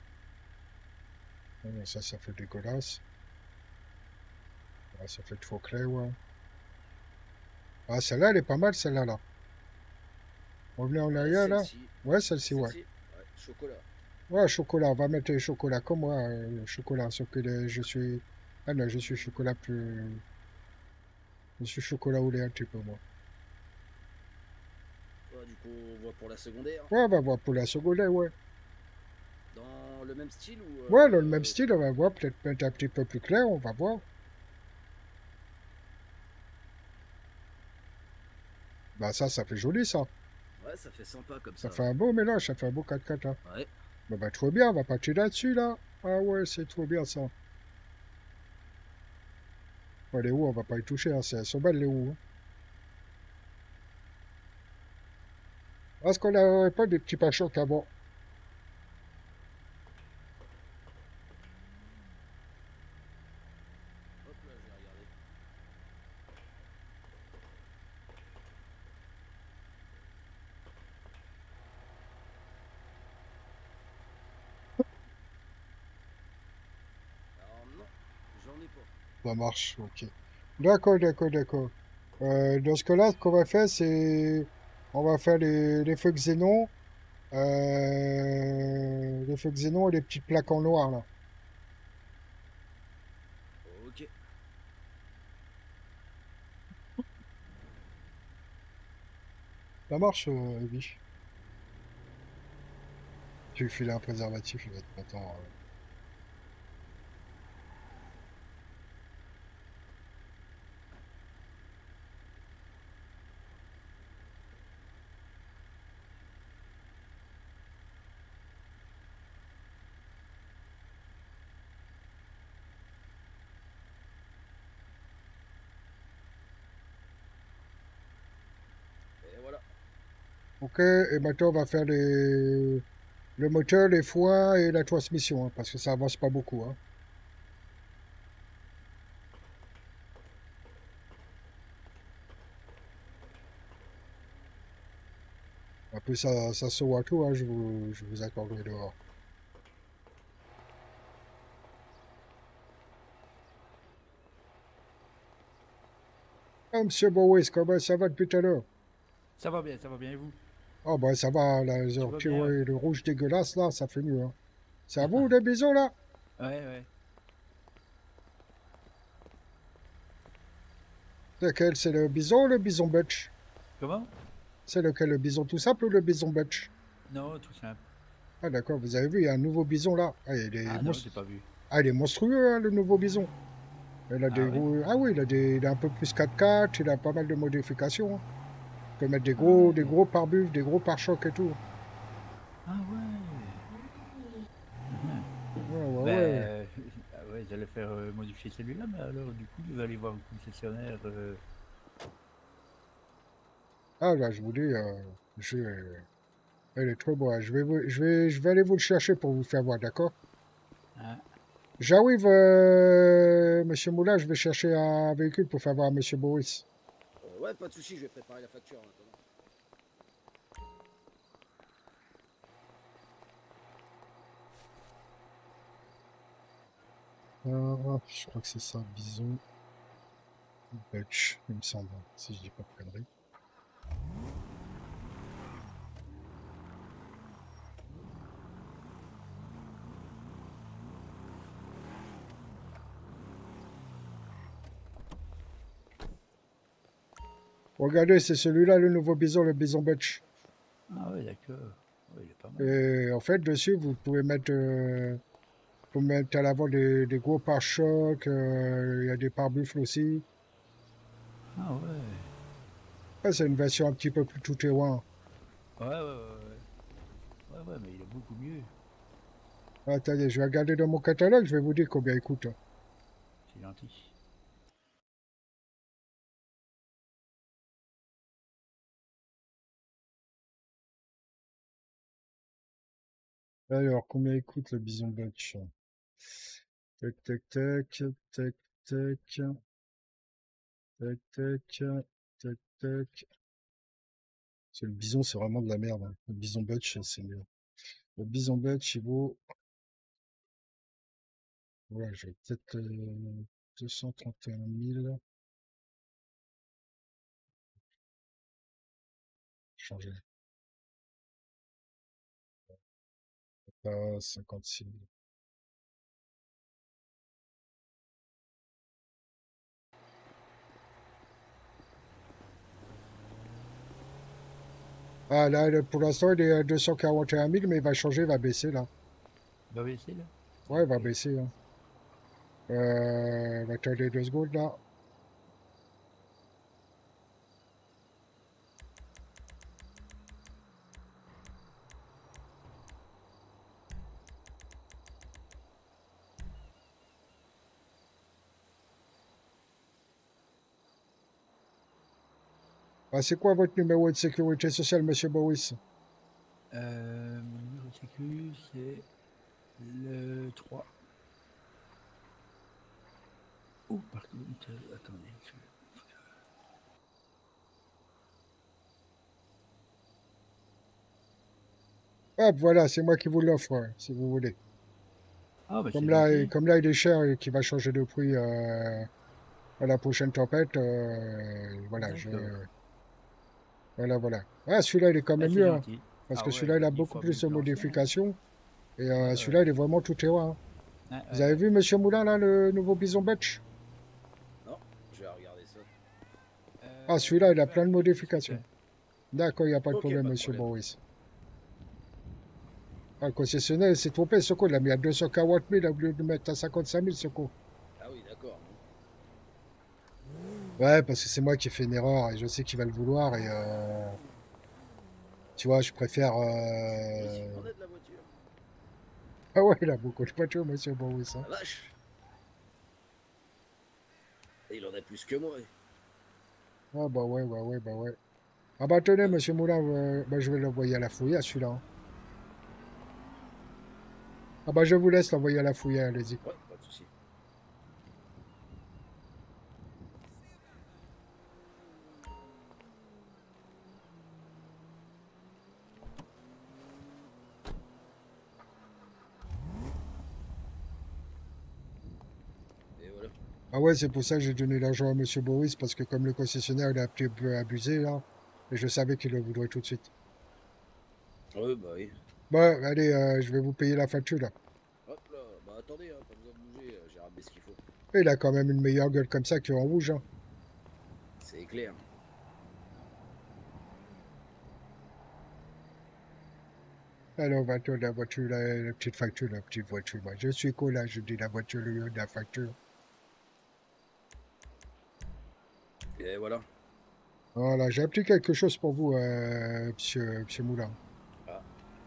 Ah non, ça, ça fait dégueulasse. Ah, ça fait trop clair, ouais. Ah, celle-là, elle est pas mal, celle-là, là. Revenez en
Ouais,
arrière, là.
celle-ci.
Ouais, celle-ci, ouais.
Celle-ci. Ouais, chocolat.
Ouais, chocolat. On va mettre le chocolat comme moi. euh, le chocolat, sauf que le- je suis... Ah non, je suis chocolat plus... Je suis chocolat au lait un petit peu, moi.
Ouais, du coup, on voit pour la secondaire.
Ouais, on va voir pour la secondaire, ouais.
Dans le même style ou...
Ouais, dans le même
Euh...
style, on va voir. Peut-être mettre un petit peu plus clair, on va voir. Bah ça, ça fait joli, ça.
Ouais, ça fait sympa comme
Ça
ça.
fait un beau mélange, ça fait un beau quatre quatre, là.
Ouais.
Bah, bah, trop bien, on va partir là-dessus, là. Ah ouais, c'est trop bien, ça. Bon, les roues, on va pas y toucher, hein. Elles sont belles, les roues. Hein. Est-ce qu'on n'aurait pas des petits pare-chocs avant?
Hop là, je vais regarder. Alors non, j'en ai pas.
Ça marche, ok. D'accord, d'accord, d'accord. Euh, dans ce cas-là, ce qu'on va faire, c'est... On va faire les, les feux xénon. Euh, les feux xénon et les petites plaques en noir, là.
Ok.
Ça marche, euh, Evie. Tu lui files un préservatif, il va être content. euh.
Et voilà.
Ok, et maintenant, on va faire les... le moteur, les foins et la transmission, hein, parce que ça avance pas beaucoup. Hein. En plus, ça, ça saut à tout, hein, je vous, je vous accorderai dehors. Ah, monsieur Boris, comment ça va depuis tout à l'heure?
Ça va bien, ça va bien, et vous?
Ah, bah ça va, là,
Tout
le
va
petit
bien, ouais.
le rouge dégueulasse, là, ça fait mieux. Hein. C'est à vous, le bison, là?
Ouais, ouais.
C'est lequel? C'est le bison ou le bison butch?
Comment?
C'est lequel, le bison tout simple ou le bison butch?
Non, tout simple.
Ah, d'accord, vous avez vu, il y a un nouveau bison, là. Ah, il est,
Ah non,
monstru-
j'ai pas vu.
ah, il est monstrueux, hein, le nouveau bison. Il a
Ah
des
ouais?
gros... Ah oui, il a, des... il a un peu plus quatre quatre, il a pas mal de modifications. Hein. On peut mettre des
Ah
gros, des
ouais?
gros pare-buffs, des gros pare-chocs et tout.
Ah ouais? Mhm.
Ouais, ouais,
Ben,
ouais.
euh, ah ouais, j'allais faire euh, modifier celui-là, mais alors du coup, je vais aller voir un concessionnaire. euh,
Ah, là, je vous dis, euh, je... elle est trop beau. Je vais, vous- je, vais, je vais aller vous le chercher pour vous faire voir, d'accord?
hein.
J'arrive, euh, monsieur Moulin, je vais chercher un véhicule pour faire voir à monsieur Boris.
Euh, ouais, pas de soucis, je vais préparer la facture en attendant.
Ah, je crois que c'est ça, bison. Butch, il me semble, hein, si je dis pas de conneries. Regardez, c'est celui-là, le nouveau bison, le bison Butch.
Ah ouais, d'accord. Ouais, il est pas mal.
Et en fait, dessus, vous pouvez mettre, euh, vous mettre à l'avant des, des gros pare-chocs. euh, Il y a des pare-buffles aussi.
Ah ouais.
Ah, c'est une version un petit peu plus tout-terrain.
Ouais, ouais, ouais, ouais. Ouais, ouais, mais il est beaucoup mieux.
Attendez, je vais regarder dans mon catalogue, je vais vous dire combien il coûte.
C'est gentil.
Alors, combien il coûte le Bison Butch? Tac, tac, tac, tac, tac, tac, tac, tac, tac. Parce que le bison, c'est vraiment de la merde, hein. Le Bison Butch, c'est mieux. Le Bison Butch, il vaut... Ouais, je vais peut-être... euh, deux cent trente et un mille. Changer. Pas cinquante-six mille. Ah, là, le- pour l'instant, il est à deux cent quarante et un mille, mais il va changer, il va baisser, là.
Il va baisser là?
Ouais, il va
Ok.
baisser, hein. Euh, attendez deux secondes, là. Ah, c'est quoi votre numéro de sécurité sociale, monsieur Boris?
Euh, mon numéro de sécu, c'est le trois. Oh, par contre, euh, attendez.
Hop, voilà, c'est moi qui vous l'offre, ouais, si vous voulez.
Ah, bah c'est
Comme là,
gentil.
comme là, il est cher et qu'il va changer de prix euh, à la prochaine tempête, euh, voilà, je...
D'accord.
Voilà, voilà. Ah, celui-là, il est quand
Ah,
même
c'est
mieux, hein,
gentil.
parce
Ah
que
ouais,
celui-là,
il
il
est
a
dix
beaucoup
fois mieux
plus de
que l'ancien. Hein.
modifications. Et euh,
Ouais,
celui-là,
ouais.
il est vraiment tout terrain. Hein.
Ouais,
Vous
ouais,
avez
ouais.
vu, monsieur Moulin, là, le nouveau Bison Butch?
Non, je vais regarder ça.
Ah,
Euh,
celui-là, il
je
a
vais
plein de
regarder tout de suite.
modifications.
Hein.
D'accord, il n'y a pas de
Ok,
problème,
pas de
monsieur
problème.
Boris. Ah, le concessionnaire, il s'est trompé, ce coup, il l'a mis à deux cent quarante mille au lieu de mettre à cinquante-cinq mille, ce coup.
Ah oui, d'accord.
Ouais, parce que c'est moi qui ai fait une erreur et je sais qu'il va le vouloir et euh, tu vois, je préfère.
Oui, il
euh,
en a de la voiture.
Ah ouais, il a beaucoup de voitures, monsieur Boris. Hein.
La vache. Et il en a plus que moi.
Ah bah ouais, bah ouais, bah ouais. Ah bah tenez, monsieur Moulin, euh, bah, je vais l'envoyer à la fouille, à celui-là. Hein. Ah bah je vous laisse l'envoyer à la fouille, allez-y.
Ouais, pas de souci. Et voilà.
Ah ouais, c'est pour ça que j'ai donné l'argent à monsieur Boris, parce que comme le concessionnaire, il a un petit peu abusé, là, et je savais qu'il le voudrait tout de suite.
Ouais, bah oui.
Bon, allez, euh, je vais vous payer la facture, là.
Hop là. Bah attendez, hein, pas besoin de bouger. euh, J'ai ramené ce qu'il faut.
Et il a quand même une meilleure gueule comme ça qu'en rouge, hein.
C'est clair.
Alors, voiture, la voiture, la, la petite facture, la petite voiture. Moi, je suis cool, là, je dis la voiture, le lieu de la facture.
Et voilà.
Voilà, j'ai appris quelque chose pour vous, euh, monsieur, monsieur Moulin.
Ah.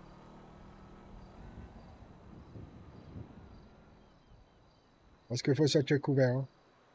Parce qu'il faut sortir couvert, hein.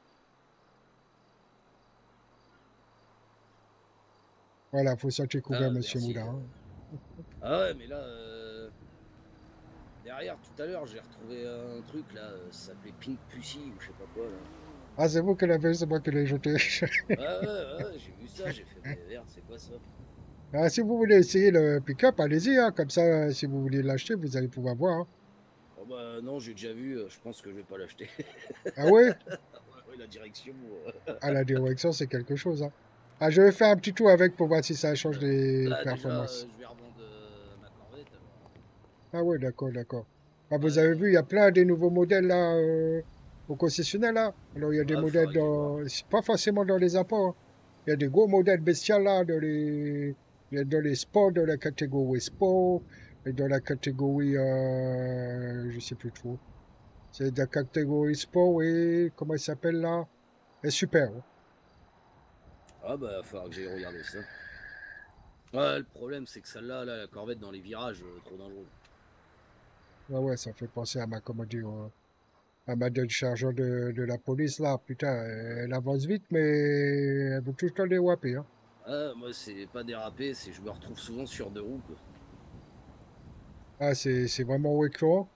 Voilà, faut sortir couvert,
Ah,
monsieur
merci.
Moulin.
euh.
Hein.
Ah ouais, mais là, euh, derrière, tout à l'heure, j'ai retrouvé un truc là, euh, ça s'appelait Pink Pussy ou je sais pas quoi là.
Ah, c'est vous qui l'avez, c'est moi qui l'ai jeté.
Ouais, ouais, ouais, j'ai vu ça, j'ai fait, mais merde, c'est quoi ça?
Ah, si vous voulez essayer le pick-up, allez-y, hein. Comme ça, euh, si vous voulez l'acheter, vous allez pouvoir voir. Hein.
Oh bah non, j'ai déjà vu, euh, je pense que je vais pas l'acheter.
Ah ouais?
Ouais, ouais, la direction. euh.
À la direction, c'est quelque chose. Hein. Ah, je vais faire un petit tour avec pour voir si ça change
Euh,
les
Là, déjà,
performances.
euh, je vais revendre euh, ma corvette alors.
Ah ouais, d'accord, d'accord. Ah, vous
Ouais,
avez
non,
vu, il y a plein des nouveaux modèles là euh, au concessionnaire là. Alors il y a des
ouais,
modèles
faudrait que j'aille voir.
dans, c'est pas forcément dans les apports. Hein. Il y a des gros modèles bestiaux là dans les, Il est dans les sports, dans la catégorie sport, et dans la catégorie, euh, je sais plus trop. C'est de la catégorie sport et comment il s'appelle là? Et super. Ouais,
Ah bah, il va falloir que j'aille regarder ça. Ouais, le problème, c'est que celle-là, là, la corvette dans les virages, euh, trop dangereux.
ouais, ouais, ça fait penser à ma, comment dire, euh, à ma donne chargeur de, de la police là. Putain, elle avance vite, mais elle veut tout le temps déraper, hein.
Ah, moi, c'est pas déraper, c'est je me retrouve souvent sur deux roues, quoi.
Ah, c'est c'est vraiment récurrent.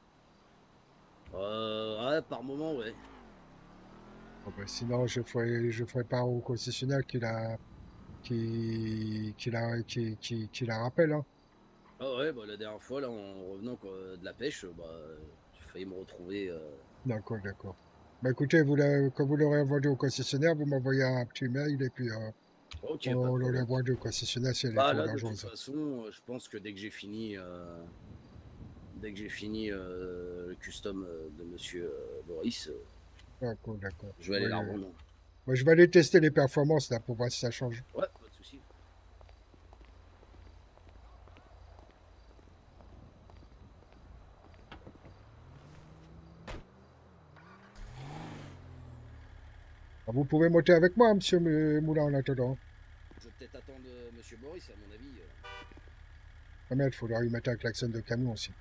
Euh, ouais, par moment, ouais.
Bon, ben, sinon, je ferai, je ferai part au concessionnaire qui la, qui, qui la, qui, qui, qui la rappelle, hein.
Ah ouais, bah, la dernière fois, là, en revenant quoi, de la pêche, bah, j'ai failli me retrouver. euh,
D'accord, d'accord. Bah écoutez, vous la- quand vous l'aurez vendu au concessionnaire, vous m'envoyez un petit mail et puis euh,
Ok, pas de
on
problème.
l'envoie au concessionnaire si elle est
Bah
trop
là, de toute
dangereuse.
façon, euh, je pense que dès que j'ai fini, euh, dès que j'ai fini euh, le custom euh, de Monsieur euh, Boris, euh,
D'accord, d'accord.
je vais aller
Oui,
la
euh,
revendre.
moi, je vais aller tester les performances là pour voir si ça change.
Ouais, pas de souci.
Ah, vous pouvez monter avec moi, monsieur Mou- Moulin, en attendant.
Je vais peut-être attendre euh, Monsieur Boris, à mon avis. euh.
Ah, mais il faudra y mettre un klaxon de camion aussi.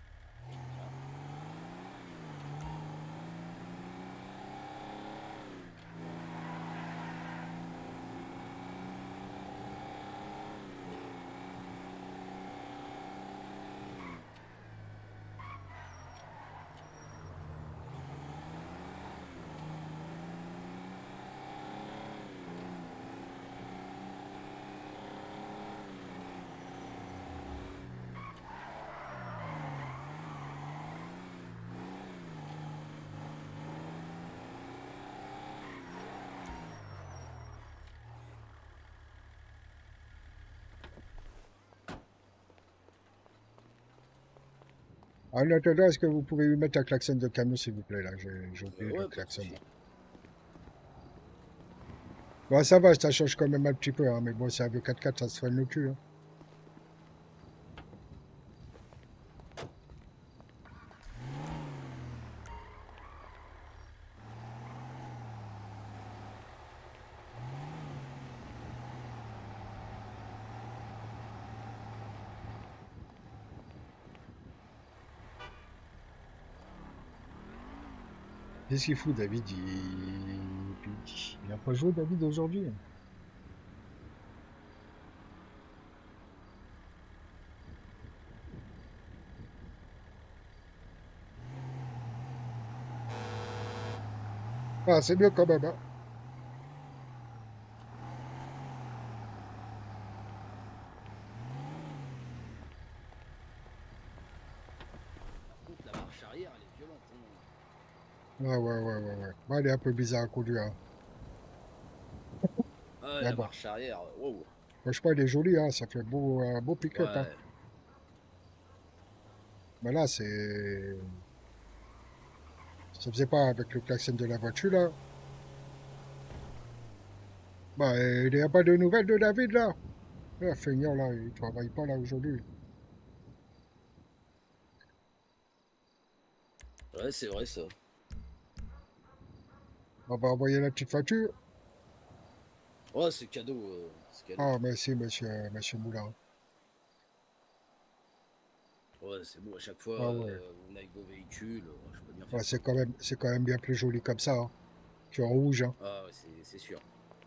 En attendant, est-ce que vous pouvez lui mettre un klaxon de camion, s'il vous plaît, là? J'ai j'ai
Euh,
oublié le
ouais, pas de
klaxon,
souci.
là. Bon, ça va, ça change quand même un petit peu, hein, mais bon, c'est un V quatre-quatre, ça se fait le cul, hein. Qu'est-ce qu'il fout, David? Il... Il n'a pas joué, David, aujourd'hui? Ah, c'est mieux quand même, hein.
Par contre, la marche arrière, elle est violente. Hein.
Ouais, ouais, ouais, ouais, ouais. Bon, elle est un peu bizarre à conduire, hein.
Ah ouais,
Mais
la
bon,
marche arrière, euh, wow.
franchement, elle est jolie, hein. Ça fait beau, un beau pick-up, hein.
Ouais.
Mais là, c'est... Ça faisait pas avec le klaxon de la voiture, là. Bah, il n'y a pas de nouvelles de David, là. Là, feignant, là, il travaille pas, là, aujourd'hui.
Ouais, c'est vrai ça.
On va envoyer la petite facture.
Ouais, c'est cadeau. euh, c'est cadeau.
Ah, merci, monsieur, monsieur Moulin.
Ouais, c'est bon, à chaque fois,
Ah, ouais.
euh, on a avec vos véhicules, euh, je peux bien
Ouais,
faire ça.
c'est quand même, c'est quand même bien plus joli comme ça, hein. Que en rouge, hein.
Ah ouais, c'est c'est sûr.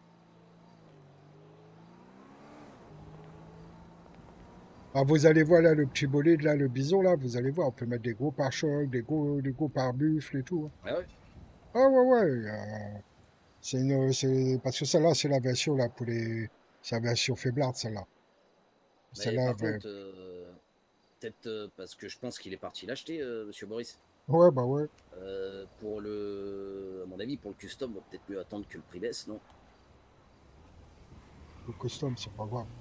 Ah, vous allez voir, là, le petit bolide, là, le bison, là, vous allez voir, on peut mettre des gros pare-chocs, des gros, des gros pare-buffles et tout, hein.
Ah ouais.
Ah, ouais, ouais. euh, C'est une, c'est, parce que celle-là, c'est la version, là, pour les, c'est la version faiblarde, celle-là.
Mais
Celle-là,
par
ben,
contre, euh, peut-être euh, parce que je pense qu'il est parti l'acheter, euh, Monsieur Boris.
ouais, bah ouais.
Euh, pour le, à mon avis, pour le custom, on va peut-être mieux attendre que le prix baisse, non?
Le custom, c'est pas grave.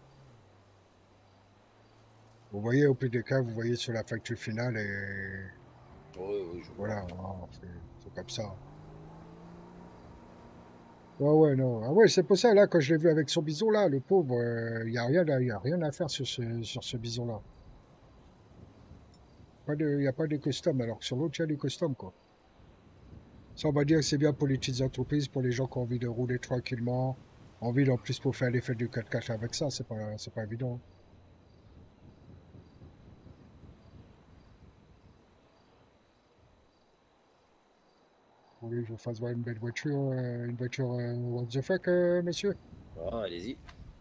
Vous voyez, au P D K, vous voyez sur la facture finale, et
Ouais, ouais, je vois.
Voilà, hein, c'est c'est comme ça. Ouais, ouais, non. Ah ouais, c'est pour ça, là, quand je l'ai vu avec son bison, là, le pauvre, il n'y a rien, à- y a rien à faire sur ce, sur ce bison-là. Pas de, il n'y a pas de custom, alors que sur l'autre, il y a des customs, quoi. Ça, on va dire que c'est bien pour les petites entreprises, pour les gens qui ont envie de rouler tranquillement, envie en plus pour faire les fêtes du quatre quatre avec ça, c'est pas, c'est pas évident. Vous voulez que je vous fasse voir une belle voiture, euh, une voiture euh, what the fuck, euh, monsieur?
Oh, allez-y.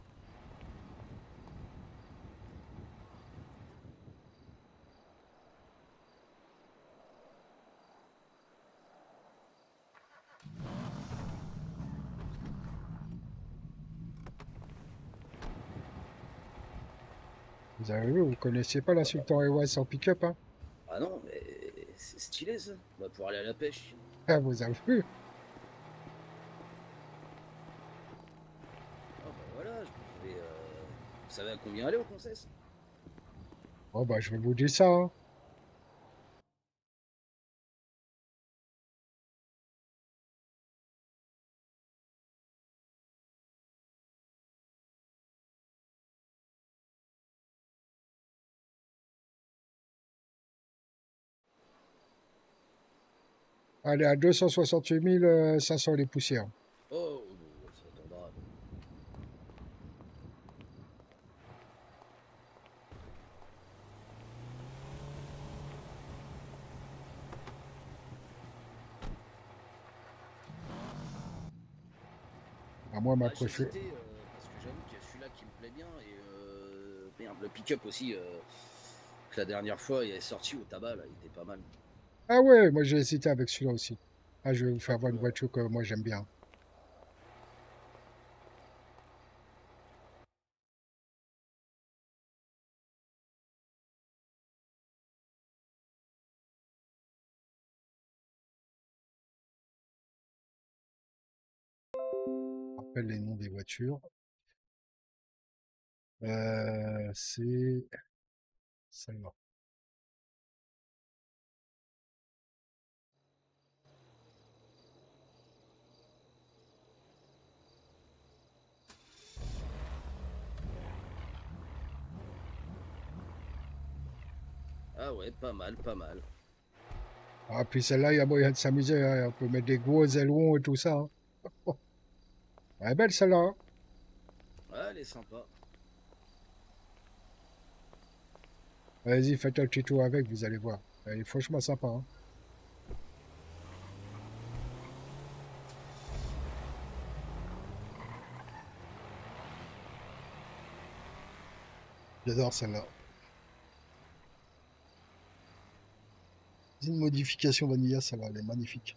Vous avez vu, vous connaissiez pas l'insultant E W A S en pick-up, hein?
Ah non, mais c'est stylé ça. Bah, pour aller à la pêche.
Ah, vous avez vu?
Ah bah voilà, je pouvais. Euh... Vous savez à combien aller au Concesse?
Oh, bah, je vais vous dire ça, hein. Allez, à deux cent soixante-huit mille cinq cents les poussières.
Oh, bah, ça attendra.
À moi, ma
Bah,
préférée.
j'hésitais euh, parce que j'avoue qu'il y a celui-là qui me plaît bien et euh, merde, le pick-up aussi. Euh, que la dernière fois, il est sorti au tabac là, il était pas mal.
Ah ouais, moi j'ai hésité avec celui-là aussi. Ah, je vais vous faire voir une
Ouais.
voiture que moi j'aime bien. Je rappelle les noms des voitures. Euh, c'est celle-là.
Ah ouais, pas mal, pas mal.
Ah, puis celle-là, il y a moyen de s'amuser, hein. On peut mettre des gros ailerons et tout ça, hein. Elle est belle celle-là, hein.
Ouais, elle est sympa.
Vas-y, faites un petit tour avec, vous allez voir. Elle est franchement sympa, hein. J'adore celle-là. C'est une modification vanilla, celle-là, elle est magnifique.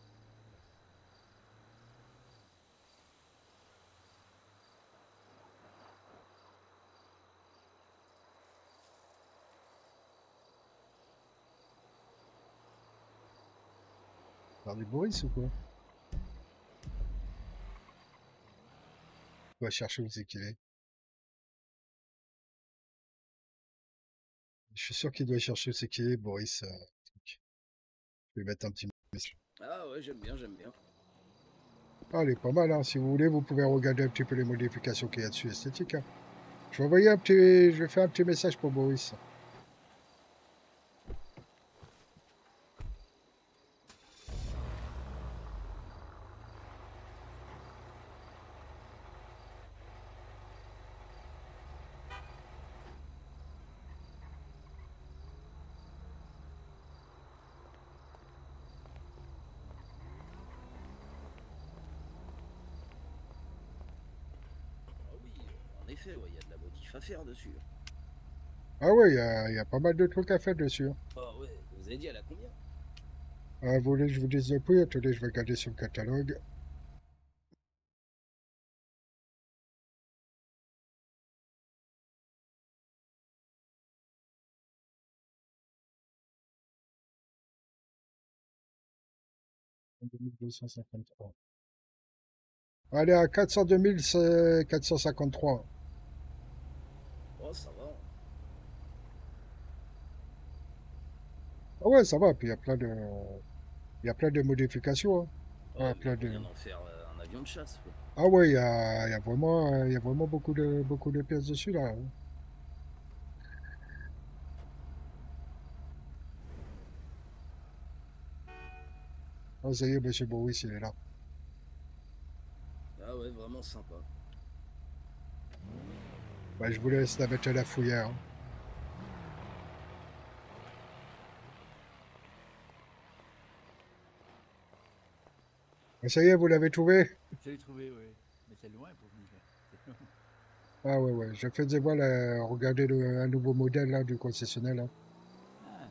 Regardez Boris ou quoi? On va chercher où c'est qu'il est. Je suis sûr qu'il doit chercher où c'est qu'il est, Boris. euh, truc. Je vais mettre un petit message.
Ah ouais, j'aime bien, j'aime bien.
Ah, elle est pas mal, hein. Si vous voulez, vous pouvez regarder un petit peu les modifications qu'il y a dessus, esthétique, hein. Je vais envoyer un petit, je vais faire un petit message pour Boris.
Ah oui, en effet, ouais, il y a de la modif à faire dessus.
Ah ouais, il y a, il y a pas mal de trucs à faire dessus, hein.
Ah ouais, vous avez dit elle a combien?
Ah, vous voulez que je vous dise le prix? Attendez, je vais regarder sur le catalogue. deux mille deux cent cinquante-trois. Elle est à quatre cent deux mille quatre cent cinquante-trois.
Oh, ça va.
Ah ouais, ça va. Puis il y a plein de, il y a plein de modifications. Hein.
Oh,
Ouais,
mais il y
plein
a moyen
de.
d'en faire euh, un avion de chasse, quoi.
Ah ouais, il y a, il y a vraiment, euh, il y a vraiment beaucoup de, beaucoup de pièces dessus là. Hein. Ah, ça y est, Monsieur Boris, il est là.
Ah ouais, vraiment sympa.
Bah, je vous laisse la mettre à la fouillère. Hein. Ah, ça y est, vous l'avez trouvé?
Je l'ai trouvé, oui. Mais c'est loin pour venir. C'est loin.
Ah ouais, ouais. Je faisais voir, là, regarder le, un nouveau modèle là, du concessionnaire. Là.
Ah,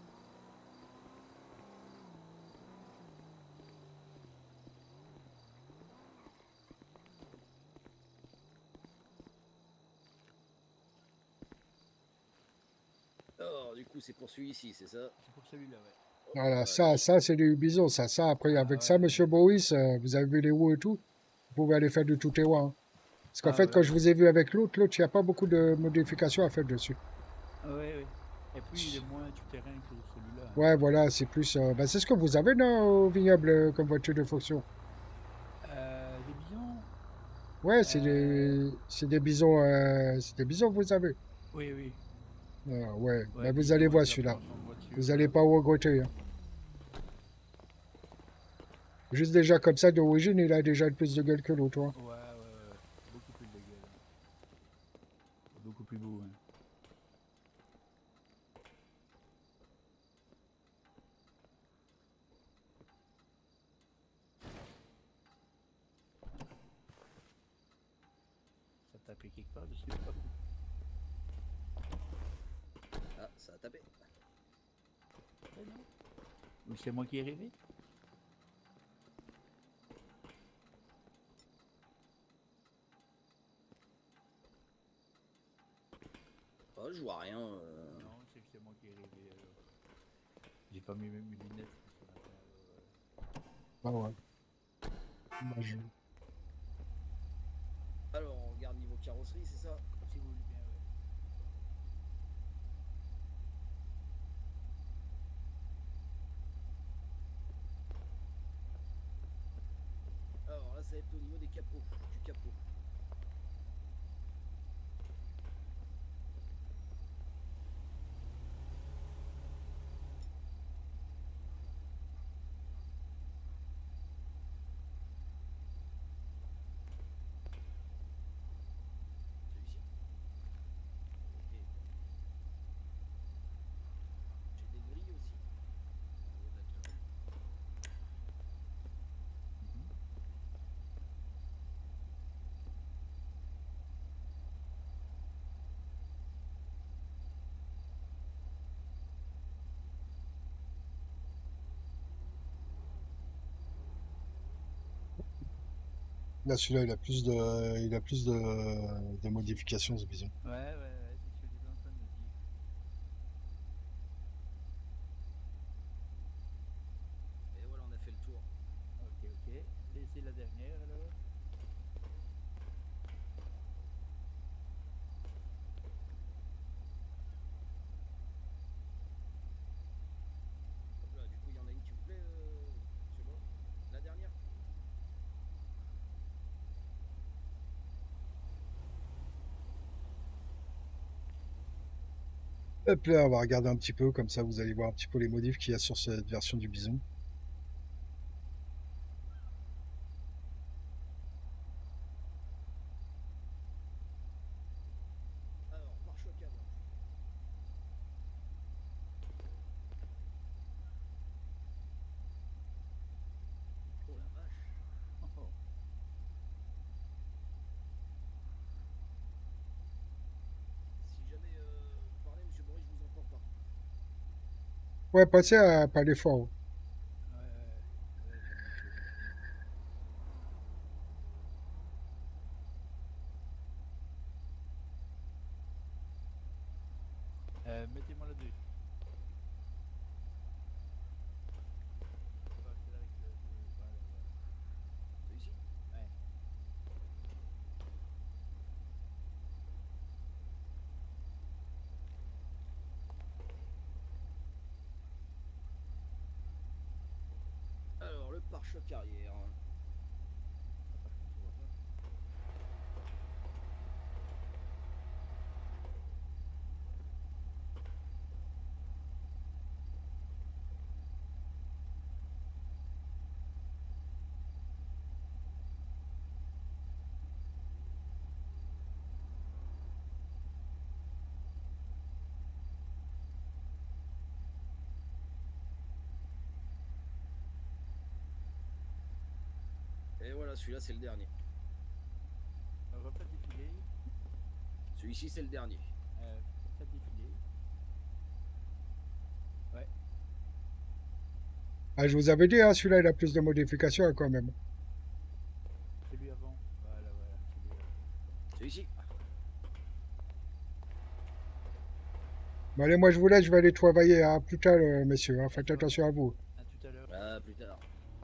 Alors, du coup, c'est pour celui-ci, c'est ça?
c'est pour celui-là, ouais.
Oh,
Voilà,
bah,
ça, ça c'est du bison. Ça, ça, après,
Ah
avec ça,
ouais.
Monsieur Boris, euh, vous avez vu les roues et tout, vous pouvez aller faire du tout terroir. Hein. Parce qu'en
Ah
fait,
ouais,
quand je
ouais.
vous ai vu avec l'autre, l'autre, il n'y a pas beaucoup de modifications à faire dessus.
Ah ouais, ouais. Et puis il est moins tout-terrain que celui-là. Hein.
Ouais, voilà, c'est plus. Euh, bah, c'est ce que vous avez dans, au vignoble euh, comme voiture de fonction.
Euh, des bisons.
Ouais, c'est
Euh,
des, c'est des bisons, euh, c'est des bisons que vous avez.
oui, oui.
Ah, ouais,
Ouais,
bah, vous allez
bison
voir
avec la
celui-là.
planche en voiture,
Vous n'allez
là.
pas regretter. Hein. Juste déjà comme ça, d'origine, il a déjà plus de gueule que l'autre. Hein.
Ouais, ouais, ouais. Beaucoup plus de gueule. Hein. Beaucoup plus beau. Hein. Ça t'a pris quelque part, je sais pas.
ah, ça a tapé.
Ouais, non. Ou c'est moi qui ai rêvé.
Oh, je vois rien. euh.
Non, c'est que c'est moi qui ai rêvé. Alors. J'ai pas mis mes mes lunettes ce matin. Alors, euh,
Ah ouais. Bah, je-
Alors, on regarde niveau carrosserie, c'est ça?
si vous voulez bien, ouais.
Alors là, ça va être au niveau des capots, du capot. Celui-ci? Ok. J'ai des grilles aussi. En haut de la cabine.
Mhm.
Là, celui-là, il a plus de, il a plus de, de modifications, ce bison.
Ouais, ouais, ouais, c'est ce que j'étais en train de me dire.
Et voilà, on a fait le tour.
Ok, ok. Et c'est la dernière alors.
Hop là, du coup, il y en a une qui vous plaît, euh, c'est bon? La dernière?
Hop là, on va regarder un petit peu, comme ça, vous allez voir un petit peu les modifs qu'il y a sur cette version du bison.
Alors, pare-choc avant. Oh la vache.
Oh, oh.
Si jamais euh, vous parlez, monsieur Boris, je vous entends pas.
Ouais, passez à pas l'effort.
Ouais, ouais, ouais, ouais, j'ai monté gentiment. Euh, mettez-moi là dessus. Voilà, c'est avec le, le- voilà, voilà.
Celui-ci?
Ouais.
pare-choc arrière. Et voilà, celui-là c'est le dernier.
Refaites défiler.
Celui-ci c'est le dernier.
Euh, refaites défiler. Ouais.
Ah, je vous avais dit, hein, celui-là, il a plus de modifications quand même.
Celui avant. Voilà, voilà. Celui avant.
Celui-ci.
Bon, allez, moi, je vous laisse, je vais aller travailler. À plus tard, euh, messieurs. Hein, faites attention à vous.
À tout à l'heure.
À plus tard.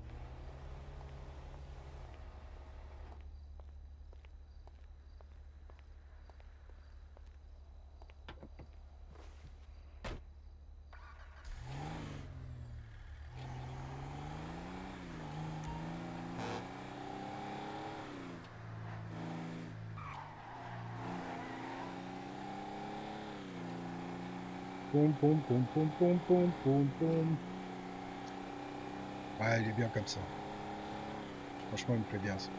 Poum, poum, poum, poum, poum, poum, poum, poum. Ouais, il est bien comme ça. Franchement, il me plaît bien ça.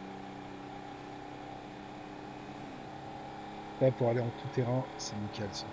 Là, pour aller en tout terrain, c'est nickel ça.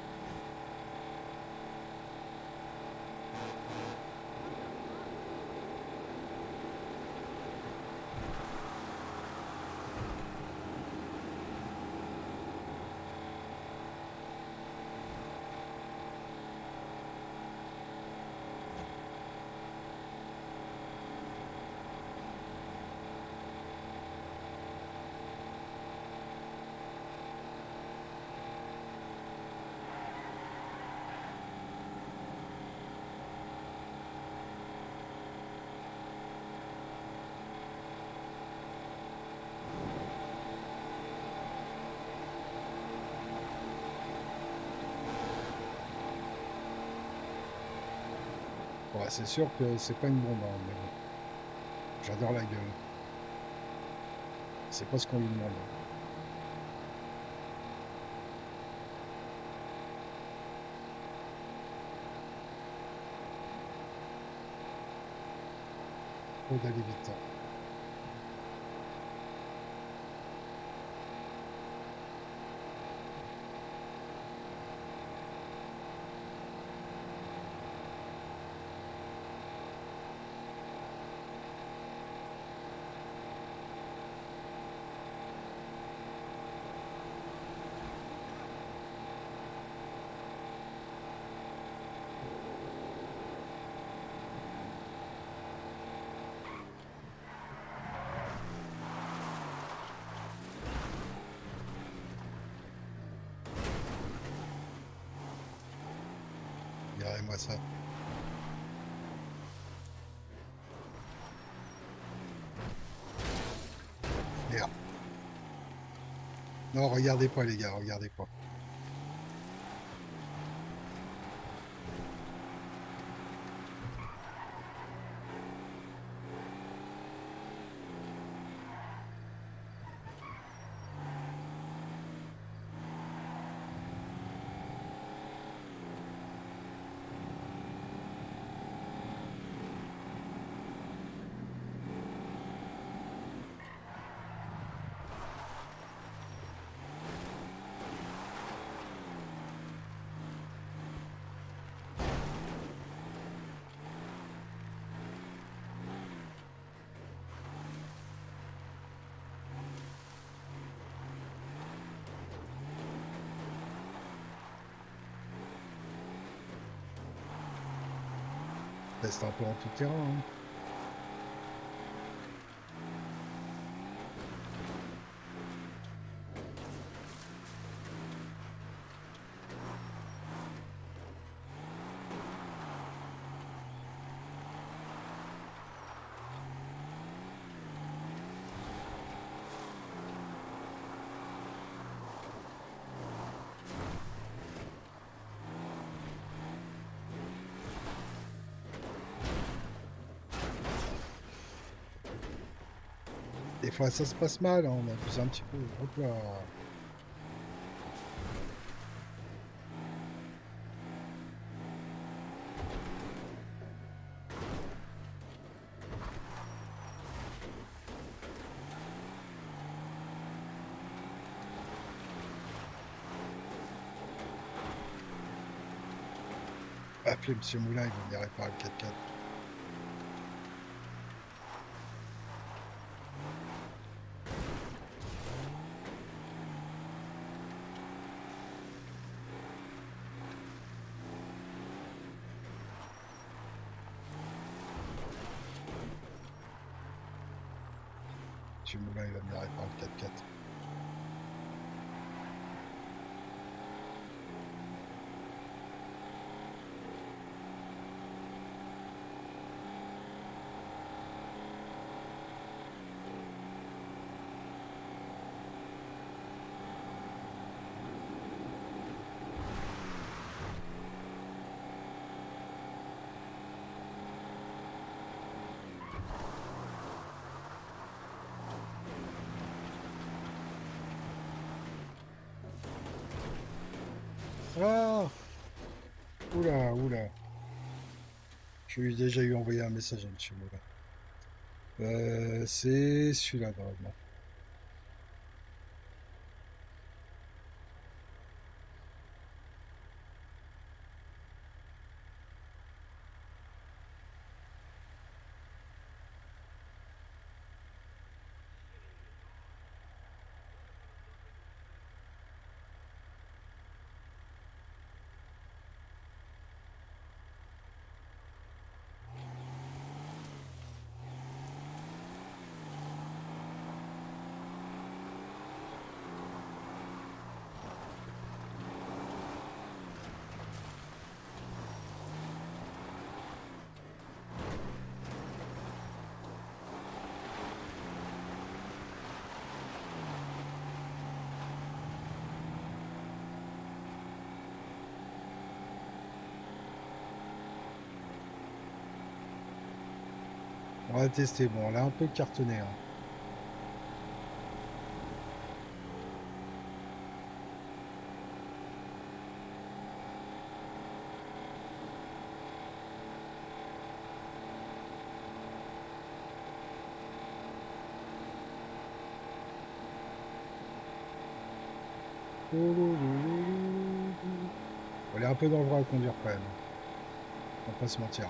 Ouais, c'est sûr que c'est pas une bombe, hein, mais bon. J'adore la gueule. C'est pas ce qu'on lui demande. Faut d'aller vite. Hein. Regardez-moi ça. Merde. Non, regardez pas les gars, regardez pas. Teste un peu en tout terrain. Hein. Des fois, ça se passe mal, hein, on abuse un petit peu. Hop là. Appelez Monsieur Moulin, il va venir réparer le quatre-quatre. Monsieur Moulin, il va venir réparer le quatre-quatre. Ah! Oula, oula. Je lui ai déjà eu envoyé un message à Monsieur Moulin. Euh, c'est celui-là, normalement. On va tester. Bon, elle a un peu cartonné, hein. Elle est un peu dangereux à conduire quand même. On va pas se mentir.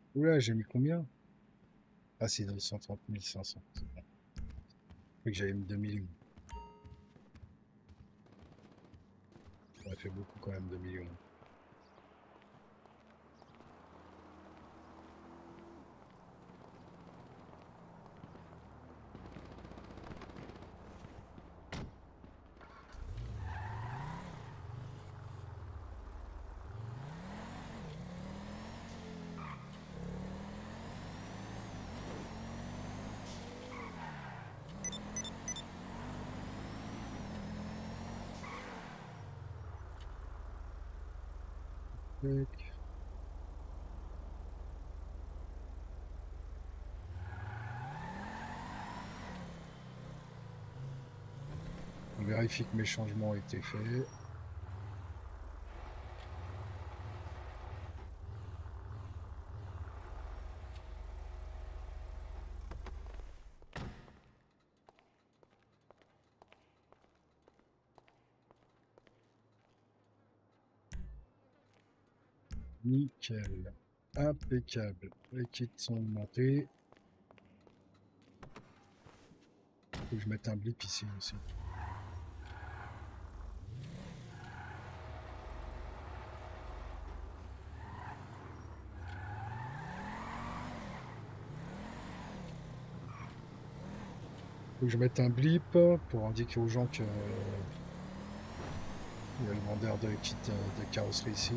Oula, j'ai mis combien? Ah, c'est deux cent trente mille cinq cents. C'est bon. Fait que j'avais mis deux millions. Ça fait beaucoup quand même, deux millions. Tac. On vérifie que mes changements ont été faits. Nickel. Impeccable. Les kits sont montés. Faut que je mette un blip ici aussi. Faut que je mette un blip pour indiquer aux gens que il y a le vendeur de kit de carrosserie ici.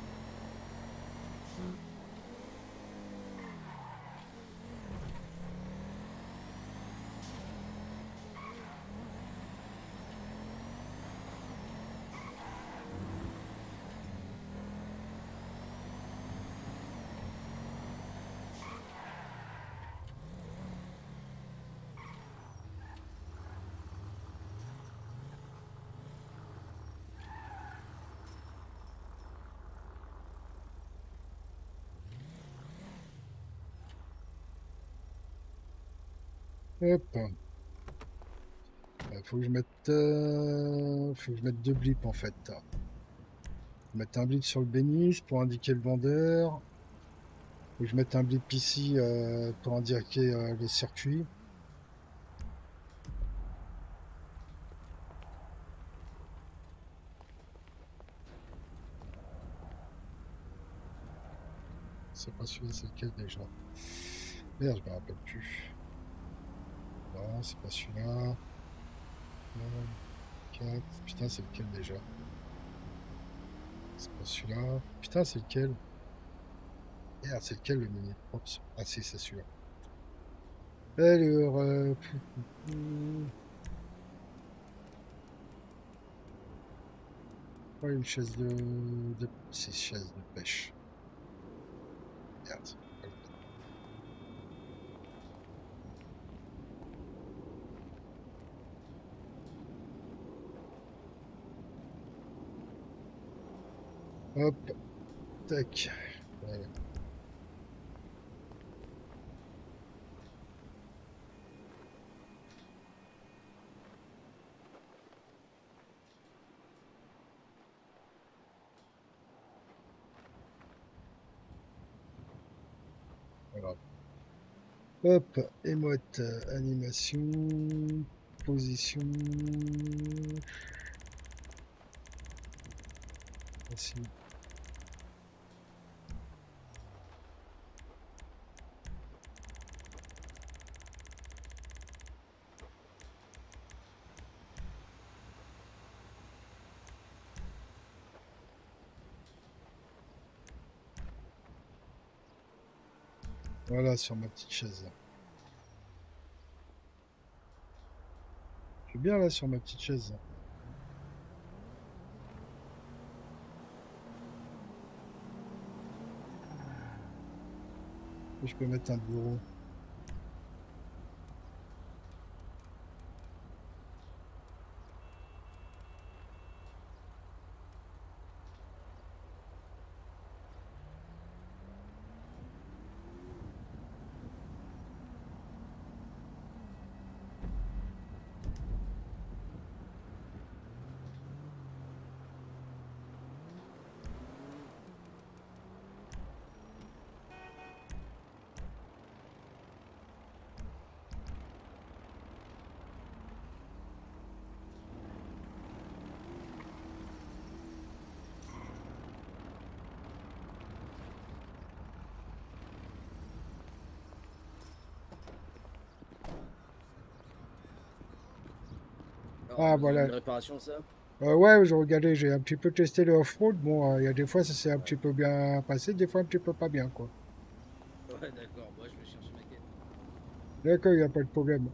Hop. Il faut que je mette euh, faut que je mette deux blips en fait. Mettre un blip sur le bénis pour indiquer le vendeur. Faut que je mette un blip ici euh, pour indiquer euh, les circuits. C'est pas celui-là, c'est lequel déjà? Merde, je me rappelle plus. Non, c'est pas celui-là. quatre. Putain, c'est lequel déjà? C'est pas celui-là. Putain, c'est lequel? Merde, c'est lequel le mini? Oups. Ah si, c'est celui-là. Alors, euh... pas une chaise de... de... C'est une chaise de pêche. Merde. Hop. Tac. Voilà. Voilà. Hop, émote, animation, position. Voici. Voilà, sur ma petite chaise. Je suis bien là sur ma petite chaise. Je peux mettre un bureau. Ah,
vous avez
voilà.
une réparation, ça?
Euh, ouais, j'ai regardé, j'ai un petit peu testé le off-road. Bon, euh, il y a des fois, ça s'est un
Ouais.
petit peu bien passé, des fois, un petit peu pas bien, quoi.
Ouais, d'accord. Moi, je vais chercher ma quête.
D'accord, il n'y a pas de problème.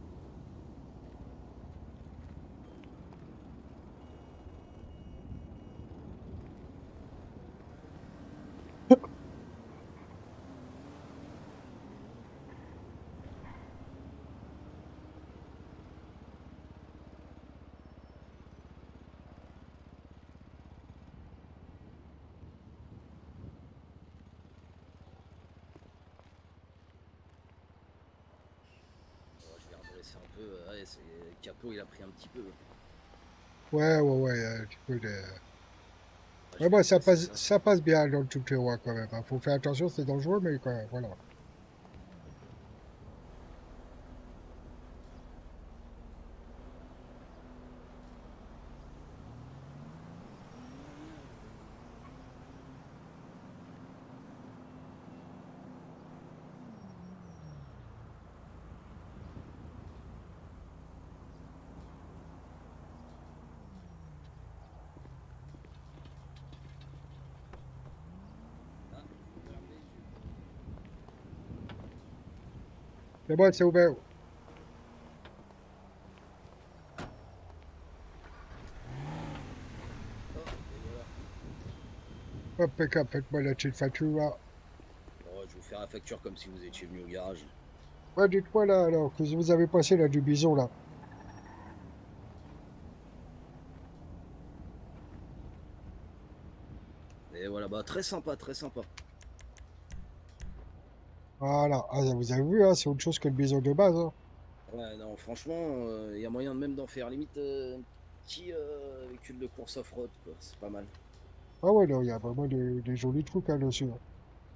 Ouais, je vais redresser un peu. euh, Ouais, c'est... le capot, il a pris un petit peu.
Ouais, ouais, ouais, un petit peu de...
Ouais, je
Ouais,
vais
bon, ça
redresser
passe,
ça.
ça passe bien dans le tout-terrain, quand même. Hein. Faut faire attention, c'est dangereux, mais quoi, voilà.
Ah, ferme les yeux.
C'est bon, c'est ouvert.
Oh, et voilà.
Impeccable, faites-moi la petite facture, là.
Bon, je vais vous faire la facture comme si vous étiez venu au garage.
Ouais, dites-moi, là, alors, que vous avez passé, là, du bison, là.
Et voilà, bah très sympa, très sympa.
Voilà. Ah, vous avez vu, hein, c'est autre chose que le bison de base, hein.
Ouais, non, franchement, il y a moyen de même d'en faire limite euh, un petit euh, véhicule de course off-road, quoi. C'est pas mal.
Ah ouais, non, il y a vraiment des, des jolis trucs, hein, dessus. Hein.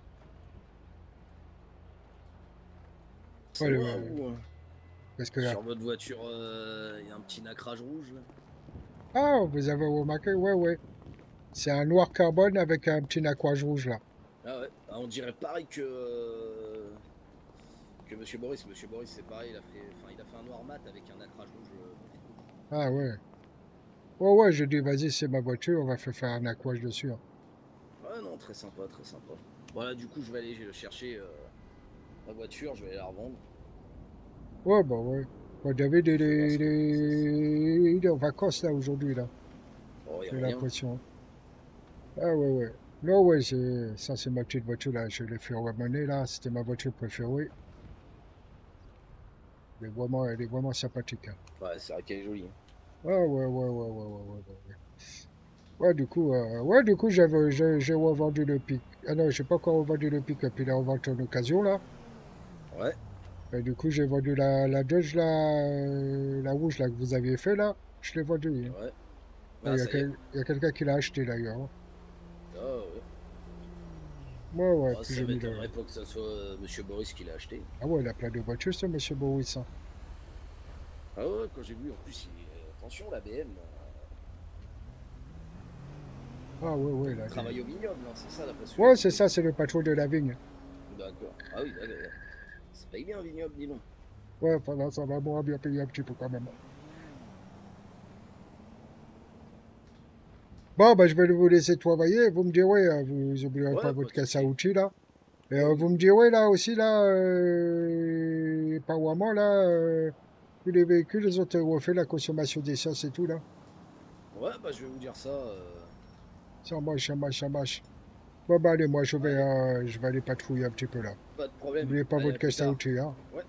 C'est
Ouais, le-
moi
euh,
ou euh,
parce que, là.
sur votre voiture, euh, il y a un petit nacrage rouge là?
Ah, vous avez remarqué, ouais, ouais. C'est un noir carbone avec un petit aquage rouge, là.
Ah ouais, ah, on dirait pareil que euh, que Monsieur Boris. Monsieur Boris, c'est pareil, il a fait, enfin, il a fait un noir mat avec un nacrage rouge euh, dans le tricot.
Ah ouais. Ouais, ouais, j'ai dit, vas-y, c'est ma voiture, on va faire faire un aquage dessus. Hein.
Ouais, non, très sympa, très sympa. Voilà, du coup, je vais aller chercher euh, ma voiture, je vais aller la revendre.
Ouais, bah ouais. Bon, David,
Puis
il
je vais voir
est,
ce
il
que je fais.
est, il est en vacances, là, aujourd'hui, là.
Oh, y a
J'ai
moyen.
l'impression. Ah ouais, ouais. Non, ouais, c'est, ça, c'est ma petite voiture, là. Je l'ai fait ramener, là. C'était ma voiture préférée. Elle est vraiment, elle est vraiment sympathique. Hein.
Ouais, c'est vrai qu'elle est jolie. Hein.
Ah ouais, ouais, ouais, ouais, ouais, ouais, ouais. Ouais, Ouais, du coup, euh, ouais, du coup, j'avais, j'ai, j'ai revendu le pic. Ah non, j'ai pas encore revendu le pick-up. Il est revendu en occasion, là.
Ouais,
Et du coup, j'ai vendu la, la Dodge, la, euh, la rouge, là, que vous aviez fait, là. Je l'ai vendue. Hein.
ouais.
Ah, il
Ah,
y a,
ça y est.
quel- il y a quelqu'un qui l'a acheté, d'ailleurs. Hein.
Ah ouais.
Ouais, ouais,
Oh,
puis
ça
j'ai mis le...
m'étonnerait pas que ce soit euh, Monsieur Boris qui l'a acheté.
Ah ouais, il a plein de voitures, ce monsieur Boris. Hein.
Ah ouais, quand j'ai vu, en plus, il... euh, attention, la B M, euh,
Ah ouais, ouais,
il
là. Des...
travaille au vignoble, hein, c'est ça, d'après ce que j'ai
Ouais, c'est
compris.
ça, c'est le patron de la vigne.
D'accord. Ah oui, d'accord. Ça paye bien, un vignoble, dis donc.
Ouais, enfin, ça va moins bien payer un petit peu quand même. Bon, bah, je vais vous laisser travailler. Vous me direz, euh, vous n'oublierez pas
Ouais, pas
votre
de
caisse à
souci.
outils, là. Et
Ah
euh,
oui.
vous me direz, là, aussi, là, euh, par moment, là, euh, tous les véhicules, ils ont refait la consommation d'essence et tout, là.
Ouais, bah je vais vous dire ça. euh,
Ça marche, ça marche, ça marche. Bon, bah, allez, moi, je vais,
Allez,
euh, je vais aller patrouiller un petit peu, là.
pas de problème.
N'oubliez pas
Allez,
votre
à plus
caisse à
tard.
outils, hein.
Ouais.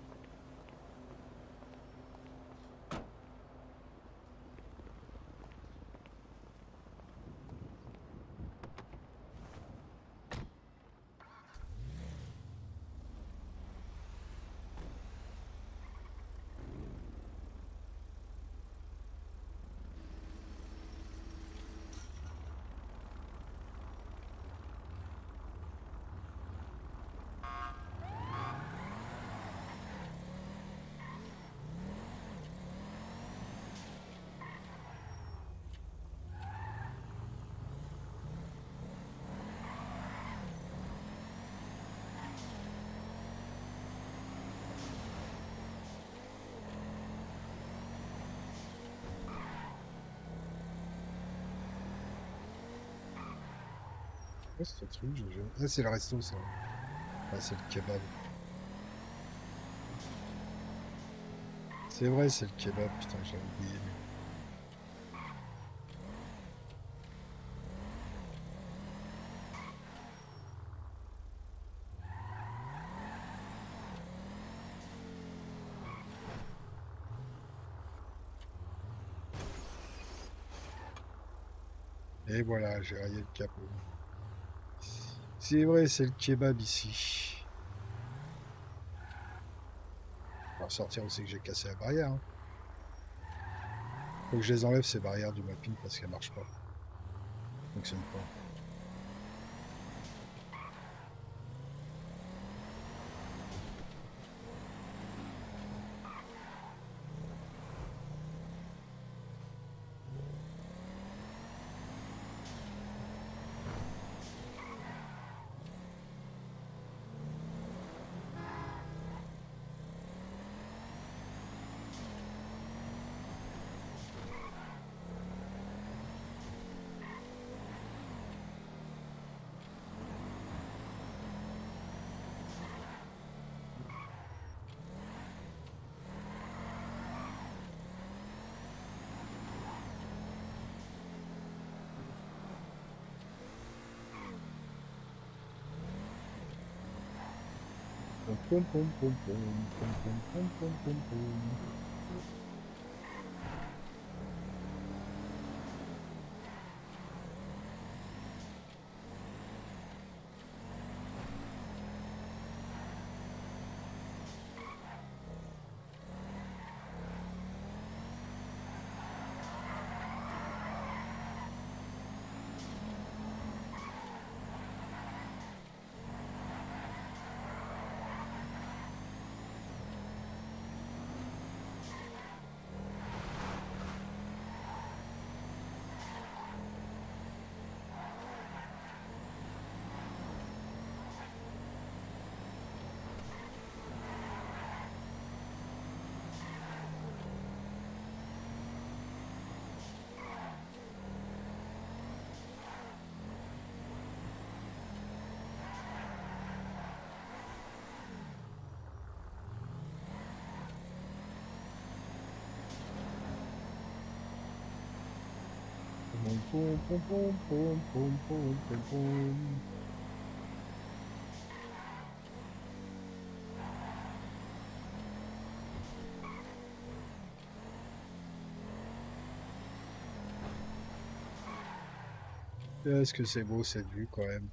quoi ce truc? je- je- Ah, c'est le resto, ça. Ah, c'est le kebab. C'est vrai, c'est le kebab, putain, j'avais oublié. Et voilà, j'ai rayé le capot. C'est vrai, c'est le kebab ici. On va ressortir aussi que j'ai cassé la barrière. Hein. Faut que je les enlève, ces barrières du mapping, parce qu'elles marchent pas. Elles fonctionnent pas. Pom, pom, pom, pom, pom, pom, pom, pom, pom, pom, pom. Pom, pom, pom, pom, pom, pom, pom, pom, pom. Est-ce que c'est beau cette vue quand même?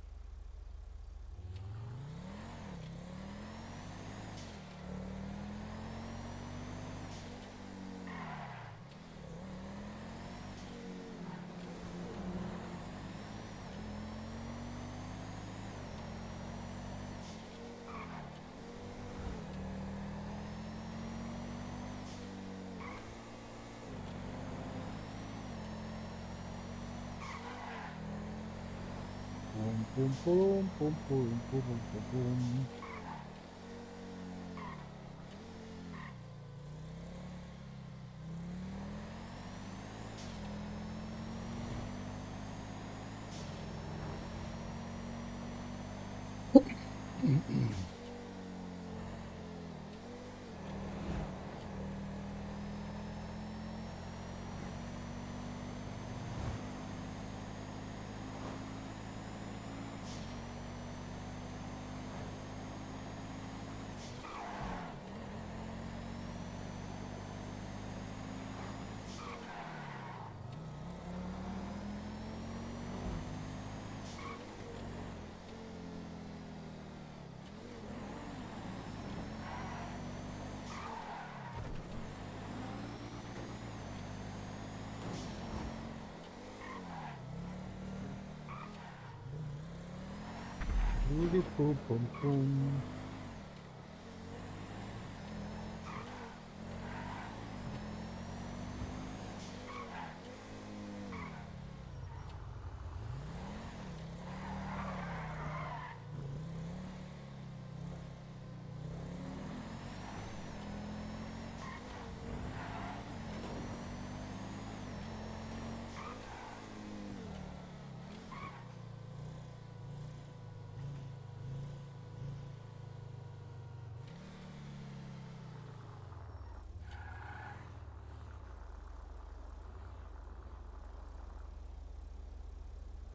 Pom, pom, pom, pom, pom, pom, pom, pom, pom. Pom, pom, pom, pom.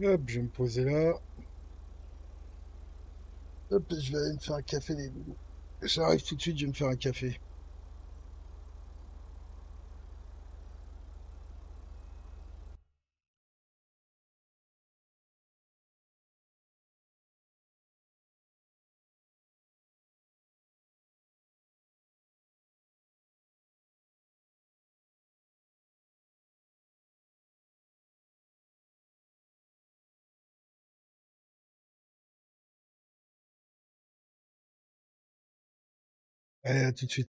Hop, je vais me poser là. Hop, je vais aller me faire un café, les loulous. J'arrive tout de suite, je vais me faire un café. Allez, à tout de suite.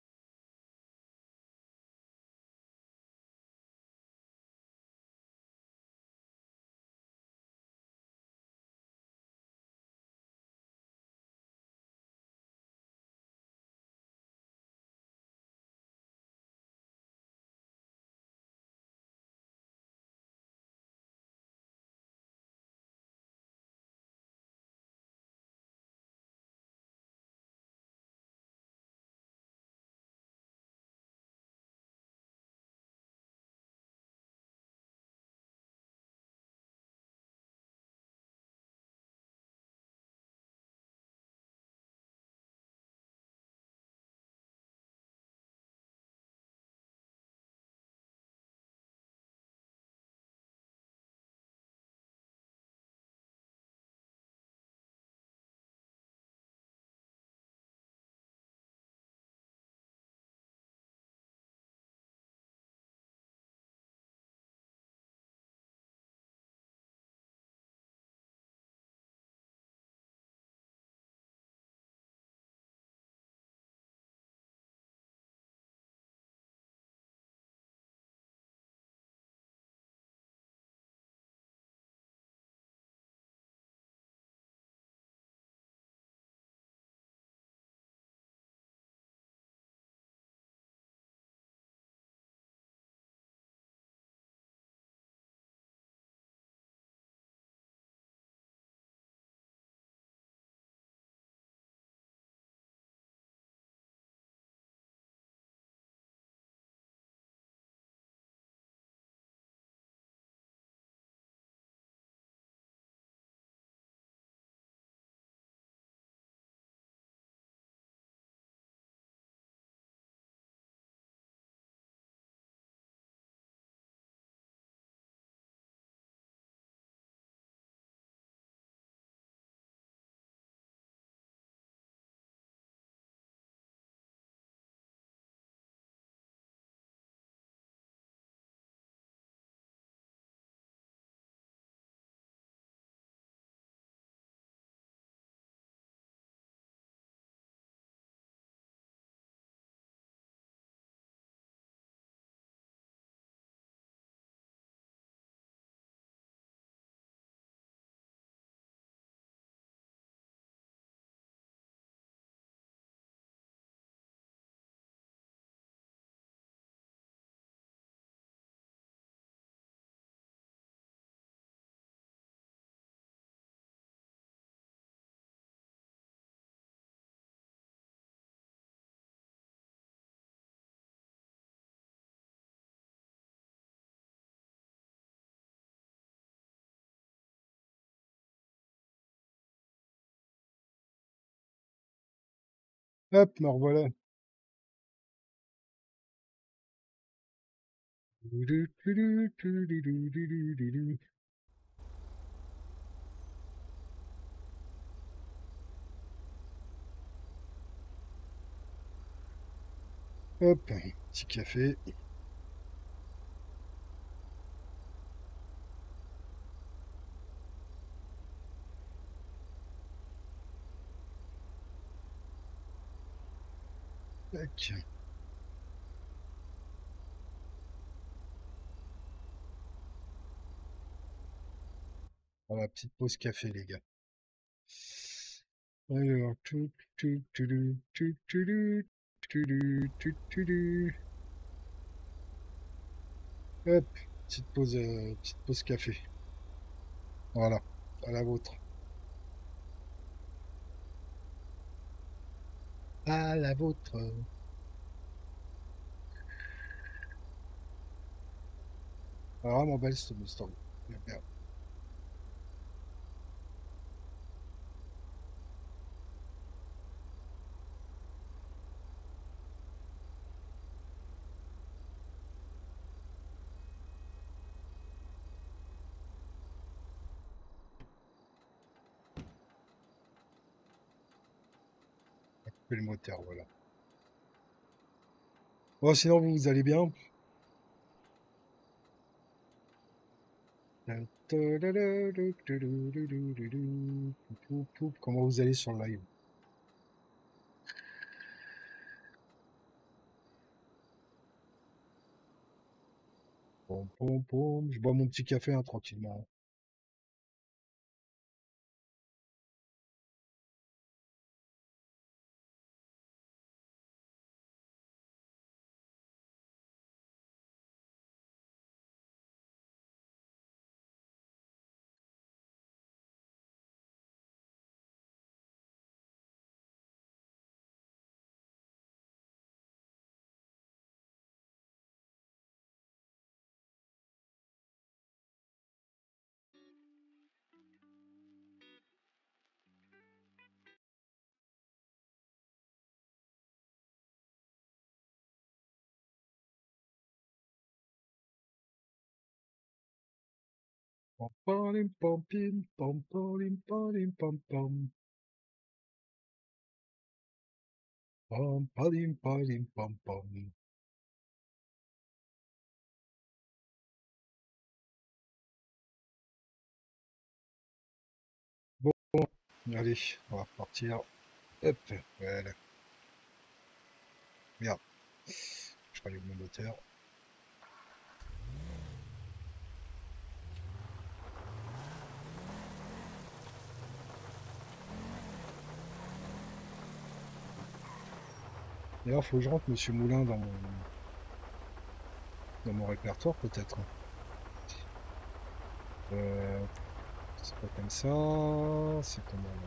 Hop, me revoilà. Hop, petit café. Tac. Voilà, petite pause café, les gars. Alors, tout, tout, tout, tout, tout, tout, tout, tout, tout, tout, tout. Hop, petite pause, euh, petite pause café. Voilà, à la vôtre. À la vôtre. Ah, vraiment belle cette story. Bien. Et le moteur, voilà. Bon, sinon, vous, vous allez bien? Comment vous allez sur le live? Pom, pom, pom. Je bois mon petit café hein, tranquillement. Pom, pam, pam, pim, pam, pam, pam, pam, pam. Pam, padim, padim, pam, pam. Bon, allez, on va partir. Hop, voilà. Merde. Je rallume mon moteur. D'ailleurs, faut que je rentre Monsieur Moulin dans mon dans mon répertoire peut-être. Euh, c'est pas comme ça. C'est comment là?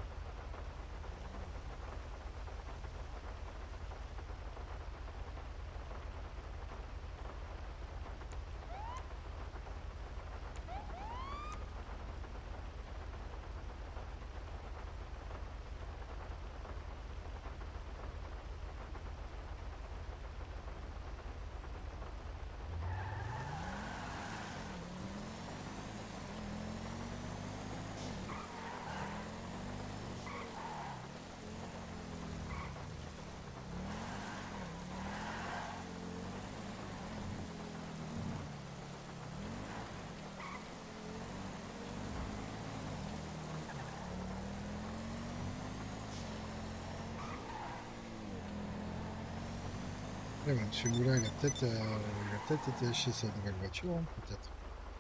Eh ben, Monsieur Moulin, il a peut-être euh, il a peut-être été acheter sa nouvelle voiture, hein, peut-être.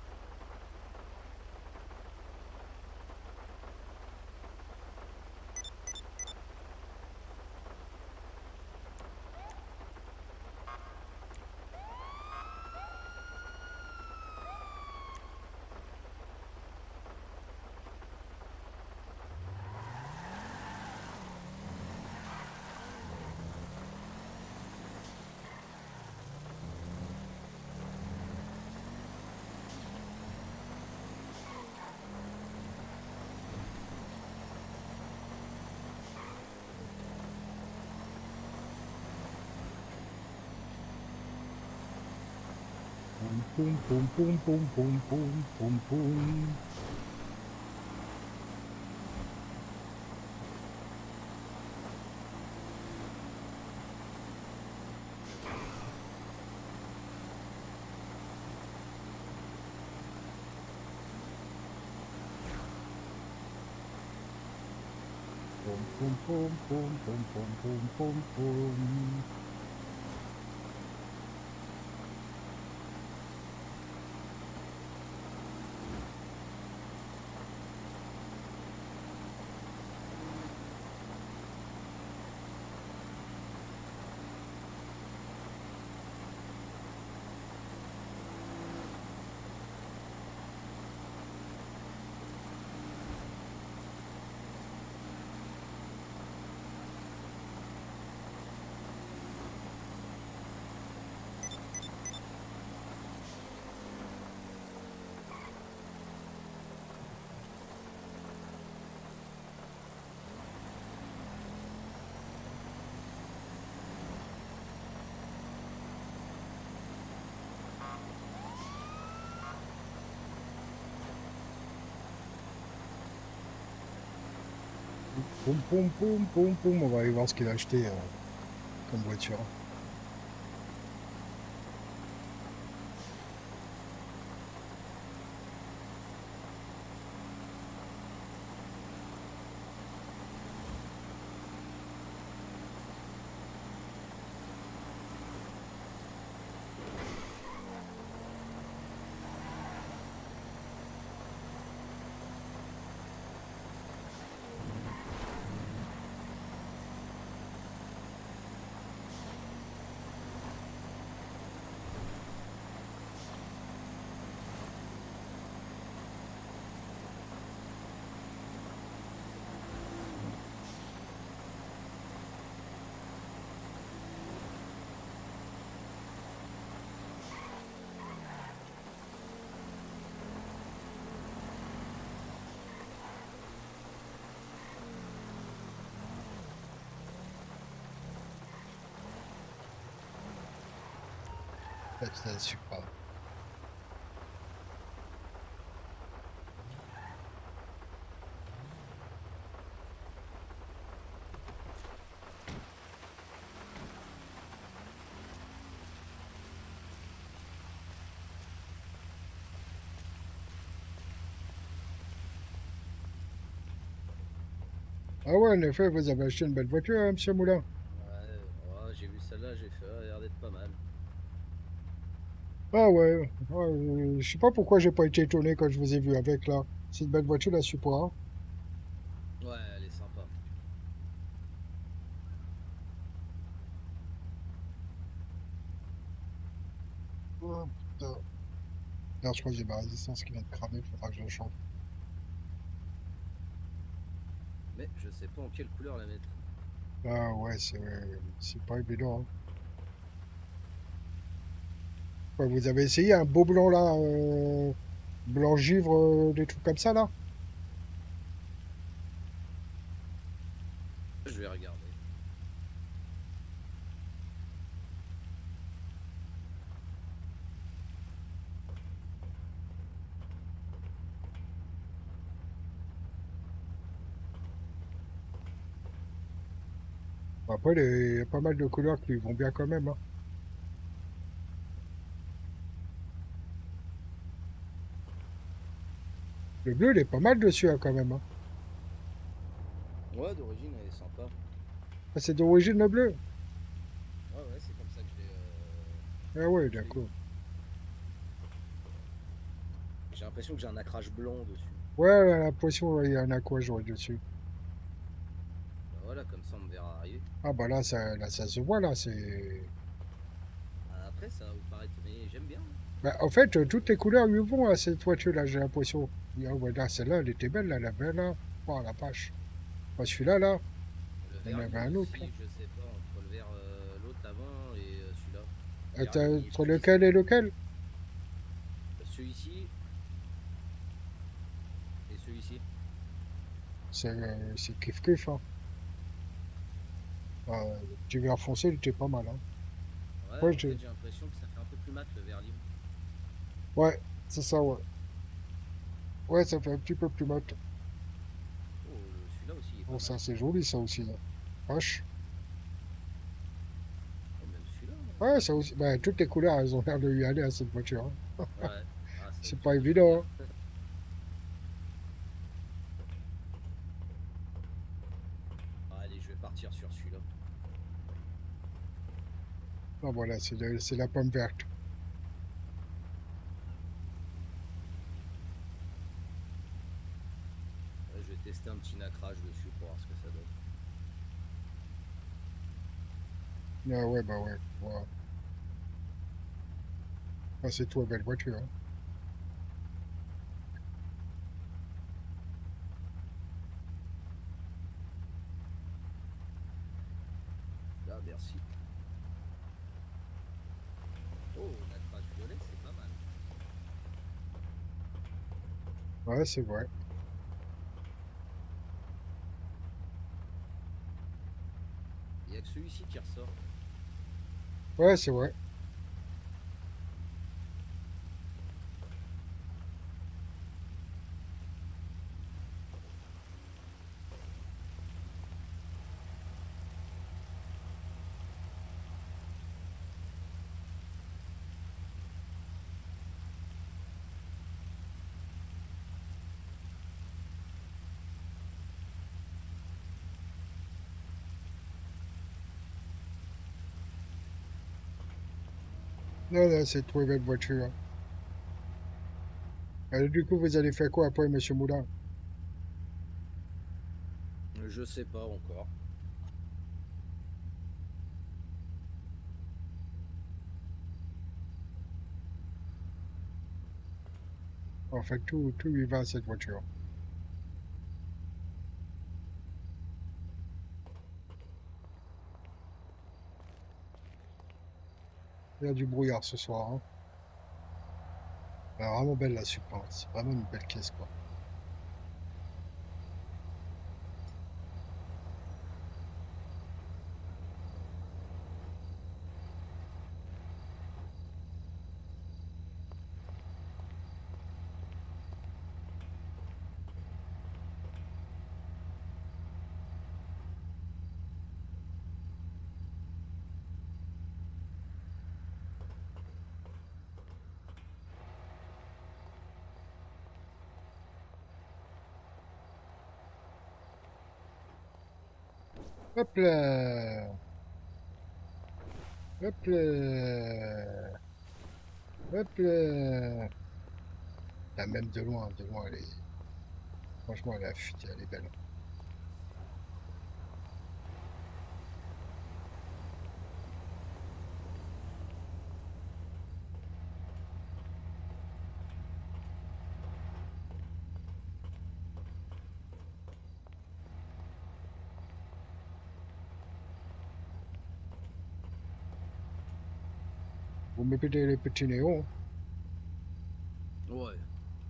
Poum, poum, poum, poum, poum, poum, poum, poum. Poum, poum, poum, poum, poum, poum, poum, poum, poum. Poum, poum, poum, poum, poum. On va aller voir ce qu'il a acheté euh, comme voiture. C'est super. Ah ouais, en effet, vous avez acheté une belle voiture, hein, monsieur Moulin.
Ouais, ouais, j'ai vu celle-là, j'ai fait, ah, elle a l'air d'être pas mal.
Ah ouais, ouais, euh, je sais pas pourquoi j'ai pas été étonné quand je vous ai vu avec là. C'est une belle voiture, la Supra. Hein.
Ouais, elle est sympa.
Oh, putain. Là, je crois que j'ai ma résistance qui vient de cramer, faudra que je la change.
Mais je sais pas en quelle couleur la mettre.
Ah ouais, c'est c'est pas évident. Hein. Ouais, vous avez essayé un beau blanc là, euh, blanc givre, euh, des trucs comme ça là?
Je vais regarder.
Après, il y a pas mal de couleurs qui vont bien quand même. Hein. Le bleu, il est pas mal dessus hein, quand même. Hein.
Ouais, d'origine, elle est sympa.
Ah, c'est d'origine le bleu?
Ouais, ouais, c'est comme ça que je l'ai. Euh,
Ah ouais,
je l'ai eu.
d'accord.
J'ai l'impression que j'ai un accrage blanc dessus.
Ouais, la la potion, ouais, il y en a quoi, j'aurais dessus.
Bah voilà, comme ça on me verra arriver.
Ah bah là, ça, là, ça se voit là, c'est.
Ah, après, ça va vous paraître, mais j'aime bien.
Bah, en fait, euh, toutes les couleurs lui vont à cette voiture-là, j'ai l'impression. Ah ouais, là, celle-là, elle était belle, là, la belle là. Oh la vache. Pas celui-là, là.
Le
Il y en
vert
avait
lime
un autre, là.
aussi, je sais pas, entre le vert, euh, l'autre avant et euh, celui-là. Le vert lime,
Attends,
il est
entre
plus
lequel et
discret.
lequel?
Celui-ci et celui-ci.
C'est euh, c'est kiff-kiff, hein. Ah, le petit vert foncé, il était pas mal, hein.
Ouais,
Ouais,
en
je-
fait, j'ai l'impression que ça fait un peu plus mat le vert lime.
ouais, c'est ça, ouais. Ouais, ça fait un petit peu plus mat.
Oh, le- celui-là aussi, il est
Bon,
pas mal.
ça, c'est joli, ça aussi. Hein. Vache.
Oh, même celui-là.
Ouais, ça aussi. Bah, toutes les couleurs, elles ont l'air de lui aller à cette voiture. Hein.
Hein. Ouais. Ah, c'est
C'est
tout
pas
qui fait bien.
évident. Hein.
Ah, allez, je vais partir sur celui-là.
Ah, voilà, c'est le- c'est la pomme verte.
Ouais, je vais tester un petit nacrage dessus pour voir ce que ça donne.
Ah ouais, bah ouais. Ouais. Ah, c'est toi, belle voiture. Hein.
Ah, merci. Oh, nacrage violet, c'est pas mal.
Ouais, c'est vrai.
Il y a que celui-ci qui ressort.
Ouais, c'est vrai. Non, non, c'est de trouver votre voiture. Alors, du coup, vous allez faire quoi après, monsieur Moulin?
Je sais pas encore.
En fait, tout, tout lui va à cette voiture. Il y a du brouillard ce soir. Hein. Elle est vraiment belle la Supra. C'est vraiment une belle caisse, quoi. Hop là! Hop là! Hop là! Là, même de loin, de loin, elle est... Franchement, elle est affûtée, elle est belle. Vous mettez les petits néons.
Ouais.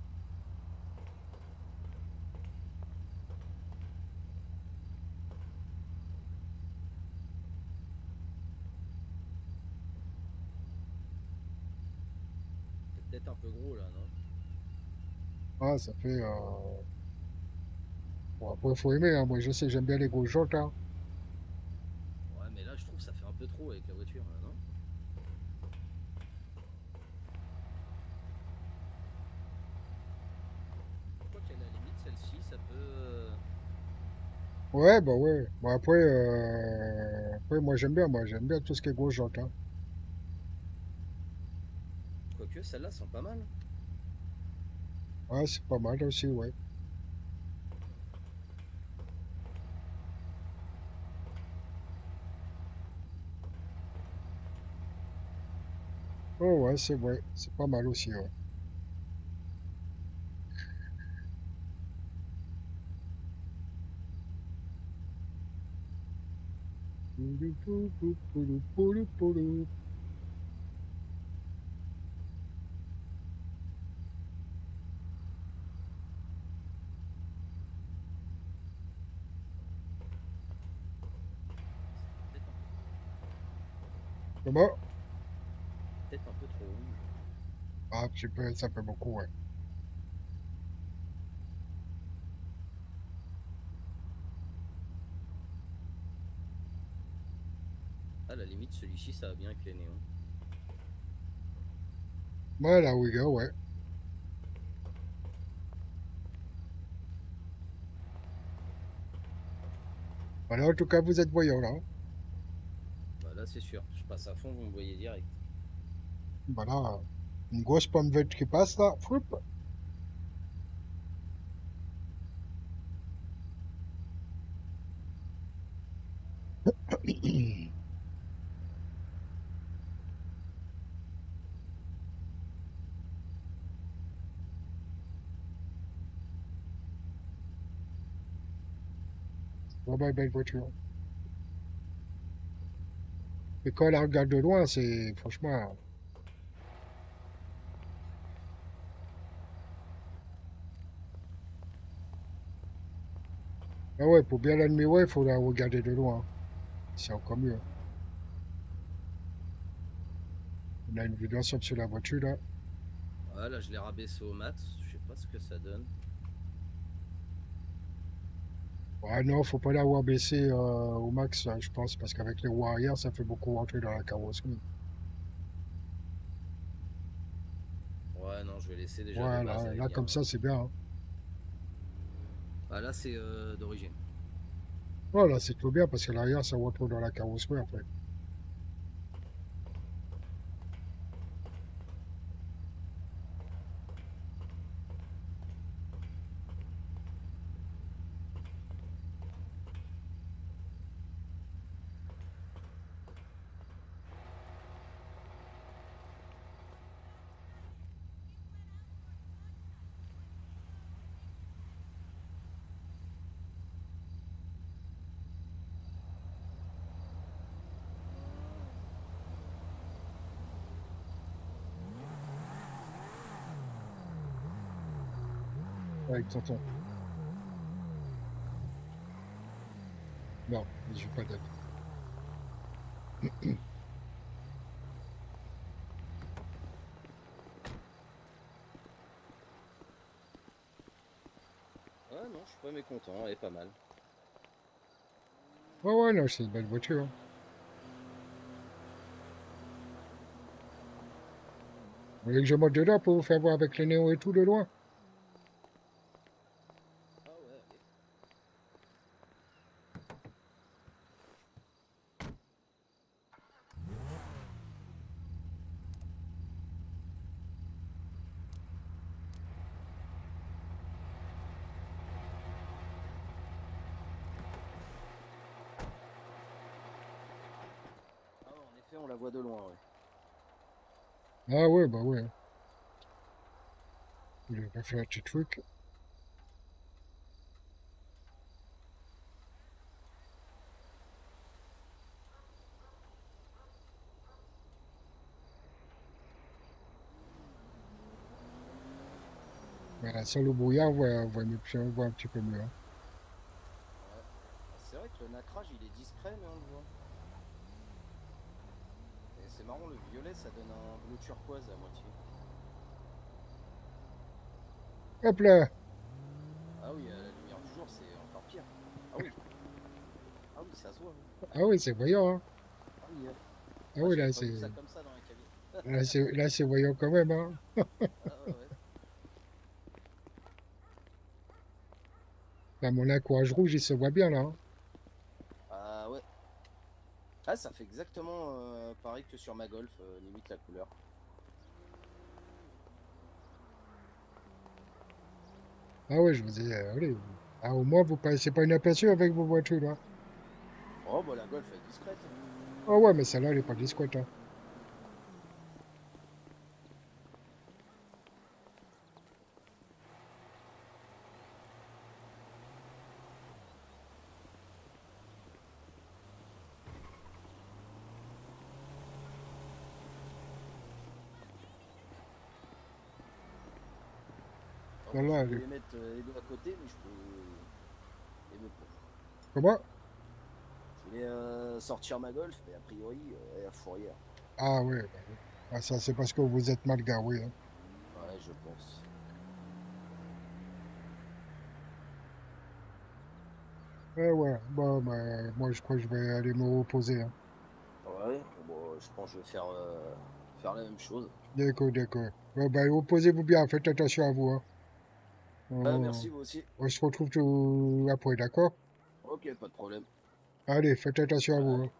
C'est peut-être un peu gros là, non?
Ah, ça fait... Euh... Bon, après, il faut aimer, hein. Moi, je sais, j'aime bien les grosses jantes, hein.
Ouais, mais là, je trouve que ça fait un peu trop avec la voiture, là, non? Je crois qu'à la limite, celle-ci, ça peut. euh,
Ouais, bah ouais. Bon, après, euh... après, moi, j'aime bien, moi, j'aime bien tout ce qui est grosses jantes, hein.
Quoique, celles-là sont pas mal.
Ouais, c'est pas mal aussi, ouais. Oh, ouais, c'est vrai. C'est pas mal aussi, ouais. Poulou, poulou, poulou, poulou, poulou.
Peut-être un,
Comment?
peut-être un peu trop rouge.
Ah, un petit peu, ça fait beaucoup, ouais.
À la limite, celui-ci, ça va bien avec les néons.
Ouais, la Ouiga, ouais. Voilà, en tout cas, vous êtes voyant, là. Hein.
Bah là, c'est sûr. Je passe à fond, vous me voyez direct.
Voilà. Une grosse pomme verte qui passe, là. Foup. Vraiment une belle voiture. Et quand on la regarde de loin, c'est franchement. Ah ouais, pour bien l'admirer, il faut la regarder de loin. C'est encore mieux. On a une vue d'ensemble sur la voiture, là.
Ouais, là, je l'ai rabaissé au max. Je sais pas ce que ça donne.
Ah non, faut pas l'avoir baissé euh, au max, là, je pense, parce qu'avec les roues arrière, ça fait beaucoup rentrer dans la carrosserie.
Ouais, non, je vais laisser déjà de base,
Voilà,
elle est
là,
bien.
comme ça, c'est bien. Hein.
Ah, là, c'est euh, d'origine.
Voilà, c'est tout bien, parce que l'arrière, ça rentre dans la carrosserie, après. avec tonton. Non, je joue pas d'aide.
Ouais, non, je suis pas mécontent, elle est pas mal.
Ouais, ouais, non, c'est une belle voiture. Hein. Vous voulez que je monte dedans pour vous faire voir avec les néons et tout de loin?
Ah ouais, allez. Ah ouais, en effet, on la voit de loin, ouais.
Ah ouais, bah ouais. Il va faire un petit truc. Voilà, sans le brouillard, on voit, on voit, mieux- on voit un petit peu mieux. Hein.
Ouais. Ah, c'est vrai que le nacrage, il est discret, mais on le voit. Et c'est marrant, le violet, ça donne un bleu turquoise à moitié.
Hop là!
Ah oui, à la lumière du jour, c'est encore pire. Ah oui. Ah oui, ça se voit. Oui.
Ah oui, c'est voyant. Hein.
Ah oui, ouais.
Ah
Ouais,
oui,
j'avais
là,
pas vu
c'est
ça comme ça dans la cabine.
là, c'est là, c'est voyant quand même. Hein.
Ah ouais, ouais.
Là, mon encourage rouge, il se voit bien là. Hein.
Ah ouais. Ah, ça fait exactement euh, pareil que sur ma Golf, euh, limite la couleur.
Ah ouais, je vous ai. Euh, allez. Ah, au moins, vous passez pas inaperçu avec vos voitures là.
Oh bah la Golf est discrète.
Ah ouais, mais celle-là, elle est pas discrète. Hein.
Alors, moi,
Celle-là,
je
elle est...
voulais mettre euh, les deux à côté, mais je peux. Et me pour.
Comment?
Je voulais euh, sortir ma Golf, mais a priori, euh, elle est à fourrière.
Ah ouais, bah oui. Ah, ça, c'est parce que vous êtes mal garé. Hein.
Ouais, je pense.
Ah ouais, bon, bah, moi, je crois que je vais aller me reposer. Hein.
Ouais, bon, je pense que je vais faire, euh, faire la même chose.
D'accord, d'accord. Bon, bah, reposez-vous bien, faites attention à vous. Hein.
Ah,
On...
merci, vous aussi.
on se retrouve tout après, d'accord?
Ok, pas de problème.
Allez, faites attention à vous. Hein.
Allez.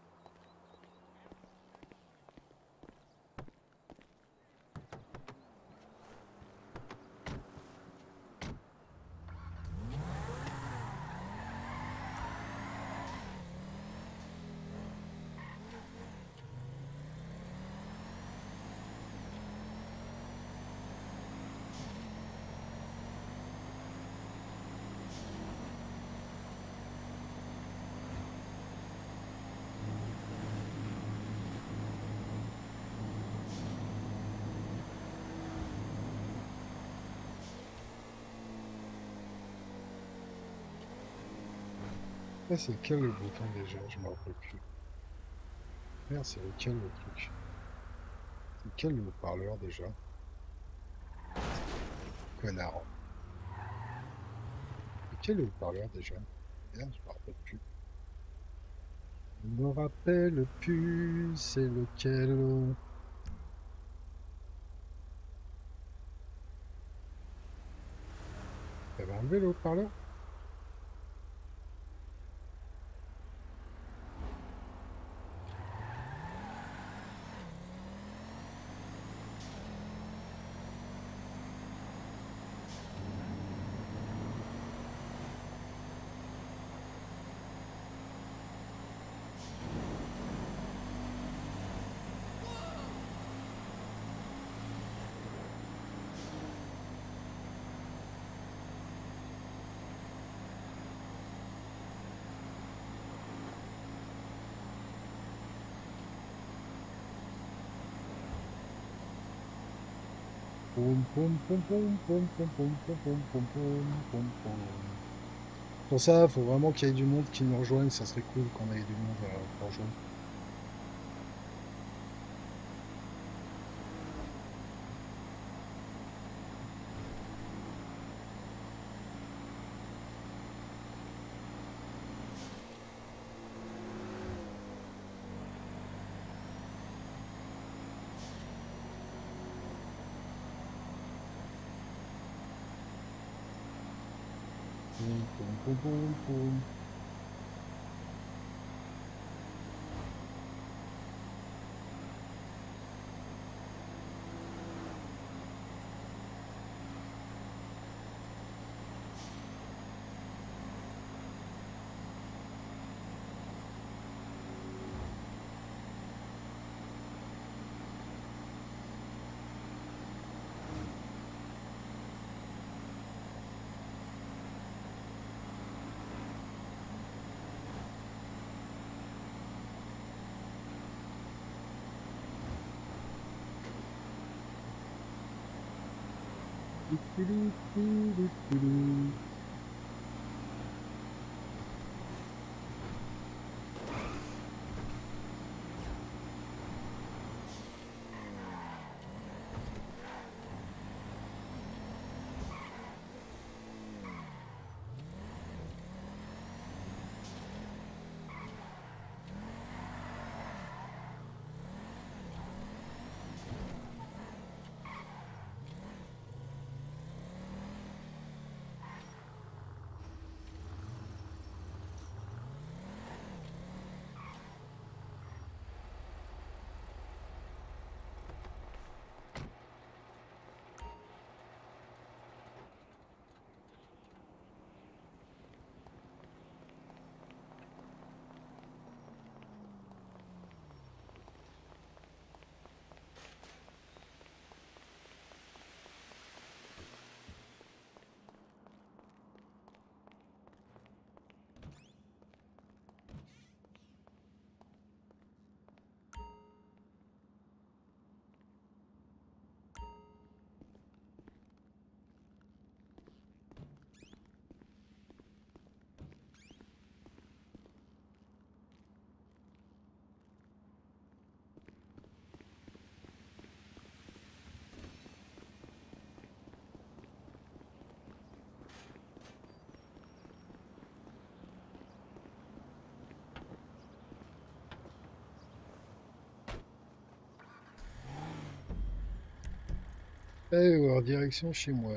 Ça, c'est quel le bouton déjà? Je me rappelle plus. Merde, c'est lequel le truc? C'est quel le haut-parleur déjà? Connard. C'est quel le haut-parleur déjà? Merde, je me rappelle plus. Je me rappelle plus, c'est lequel? T'avais enlevé le haut-parleur? Poum, poum, poum, poum, poum, poum, poum, poum, poum, poum, poum, poum, poum. Pour ça, il faut vraiment qu'il y ait du monde qui nous rejoigne. Ça serait cool qu'on ait du monde euh, pour rejoindre. Poum, poum, poum, poum, poum. Et en direction chez moi.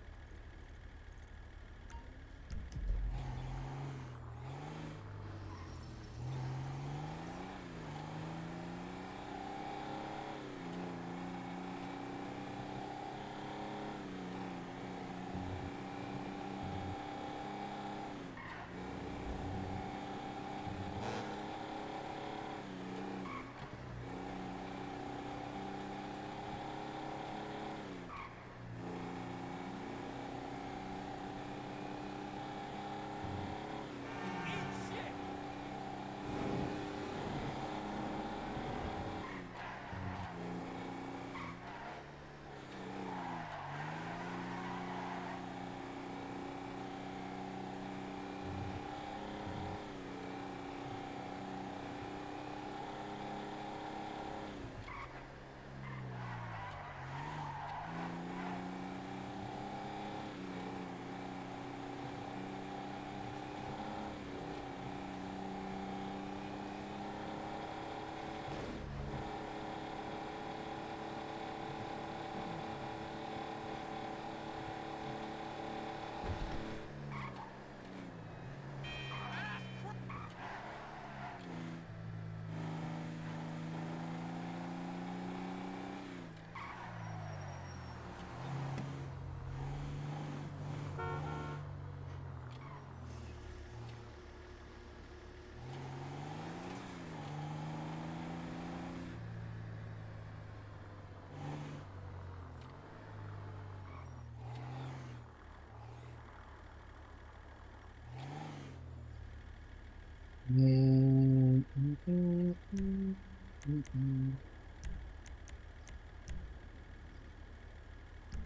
Mm, mm, mm, mm, mm, mm.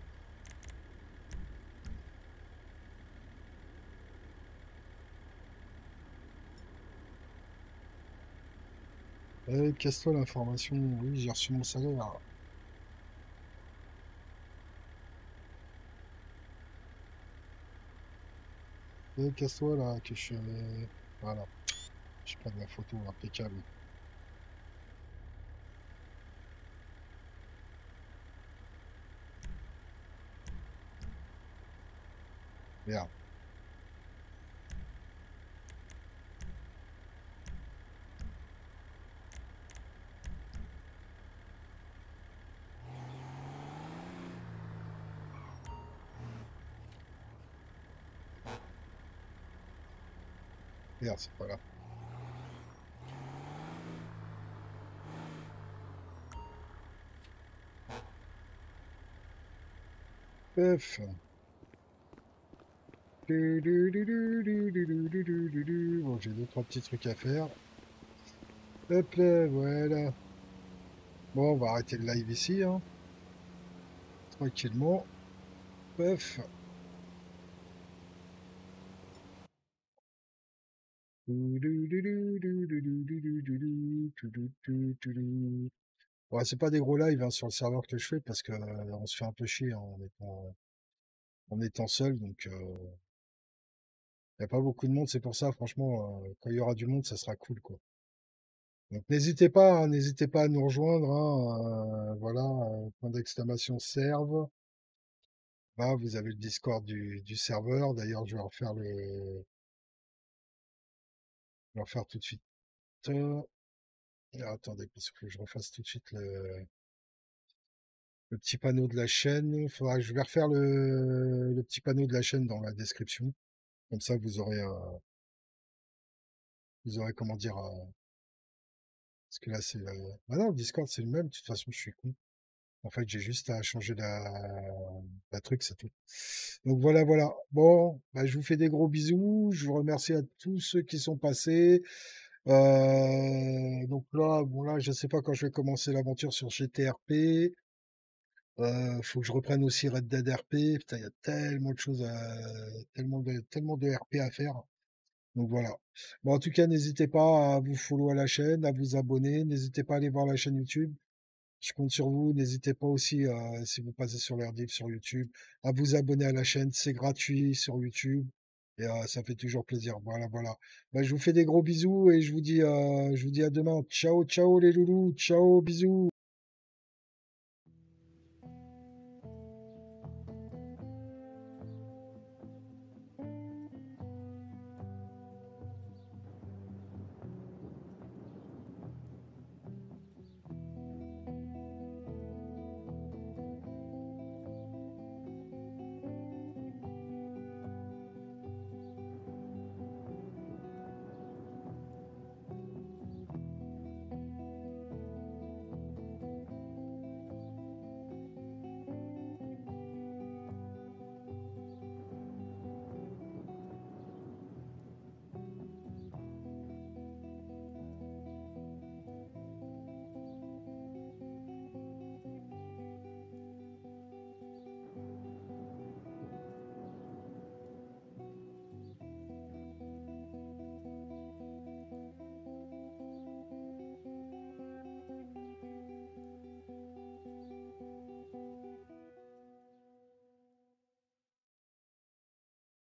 Eh, casse-toi l'information. Oui, j'ai reçu mon salaire. Eh, casse-toi là, que je... Voilà, je prends la photo impeccable. Merde. Merde, c'est pas là. F. Du, du, du, du, du, du, du, du, du, du, du. Bon, j'ai deux, trois petits trucs à faire. Hop là, voilà. Bon, on va arrêter le live ici, hein. Tranquillement. Paf. Du, du, du, du, du, du, du, du, du, du, du, tu, du, tu, tu, du. Ouais, c'est pas des gros lives hein, sur le serveur que je fais parce que euh, on se fait un peu chier hein, en étant, en étant seul, donc il n'y a pas beaucoup de monde, c'est pour ça, franchement, euh, quand il y aura du monde, ça sera cool, quoi. Donc n'hésitez pas, hein, n'hésitez pas à nous rejoindre, hein, euh, voilà, euh, point d'exclamation serve. Là, vous avez le Discord du, du serveur. D'ailleurs, je vais refaire le, je vais refaire tout de suite. Euh, ah, attendez, parce que je refasse tout de suite le, le petit panneau de la chaîne. Faudra, je vais refaire le, le petit panneau de la chaîne dans la description. Comme ça, vous aurez, euh, vous aurez comment dire, euh, parce que là, c'est, euh, ah non, le Discord, c'est le même. De toute façon, je suis con. En fait, j'ai juste à changer la, la truc, c'est tout. Donc voilà, voilà. Bon, bah, je vous fais des gros bisous. Je vous remercie à tous ceux qui sont passés. Euh, donc là, bon là, je sais pas quand je vais commencer l'aventure sur G T R P. Euh, faut que je reprenne aussi Red Dead R P. Putain, il y a tellement de choses à, tellement de, tellement de R P à faire. Donc voilà. Bon, en tout cas, n'hésitez pas à vous follow à la chaîne, à vous abonner. N'hésitez pas à aller voir la chaîne YouTube. Je compte sur vous. N'hésitez pas aussi, euh, si vous passez sur l'Airdiv sur YouTube, à vous abonner à la chaîne. C'est gratuit sur YouTube. Et euh, ça fait toujours plaisir. Voilà, voilà. Bah, je vous fais des gros bisous et je vous dis, euh, je vous dis à demain. Ciao, ciao les loulous. Ciao, bisous.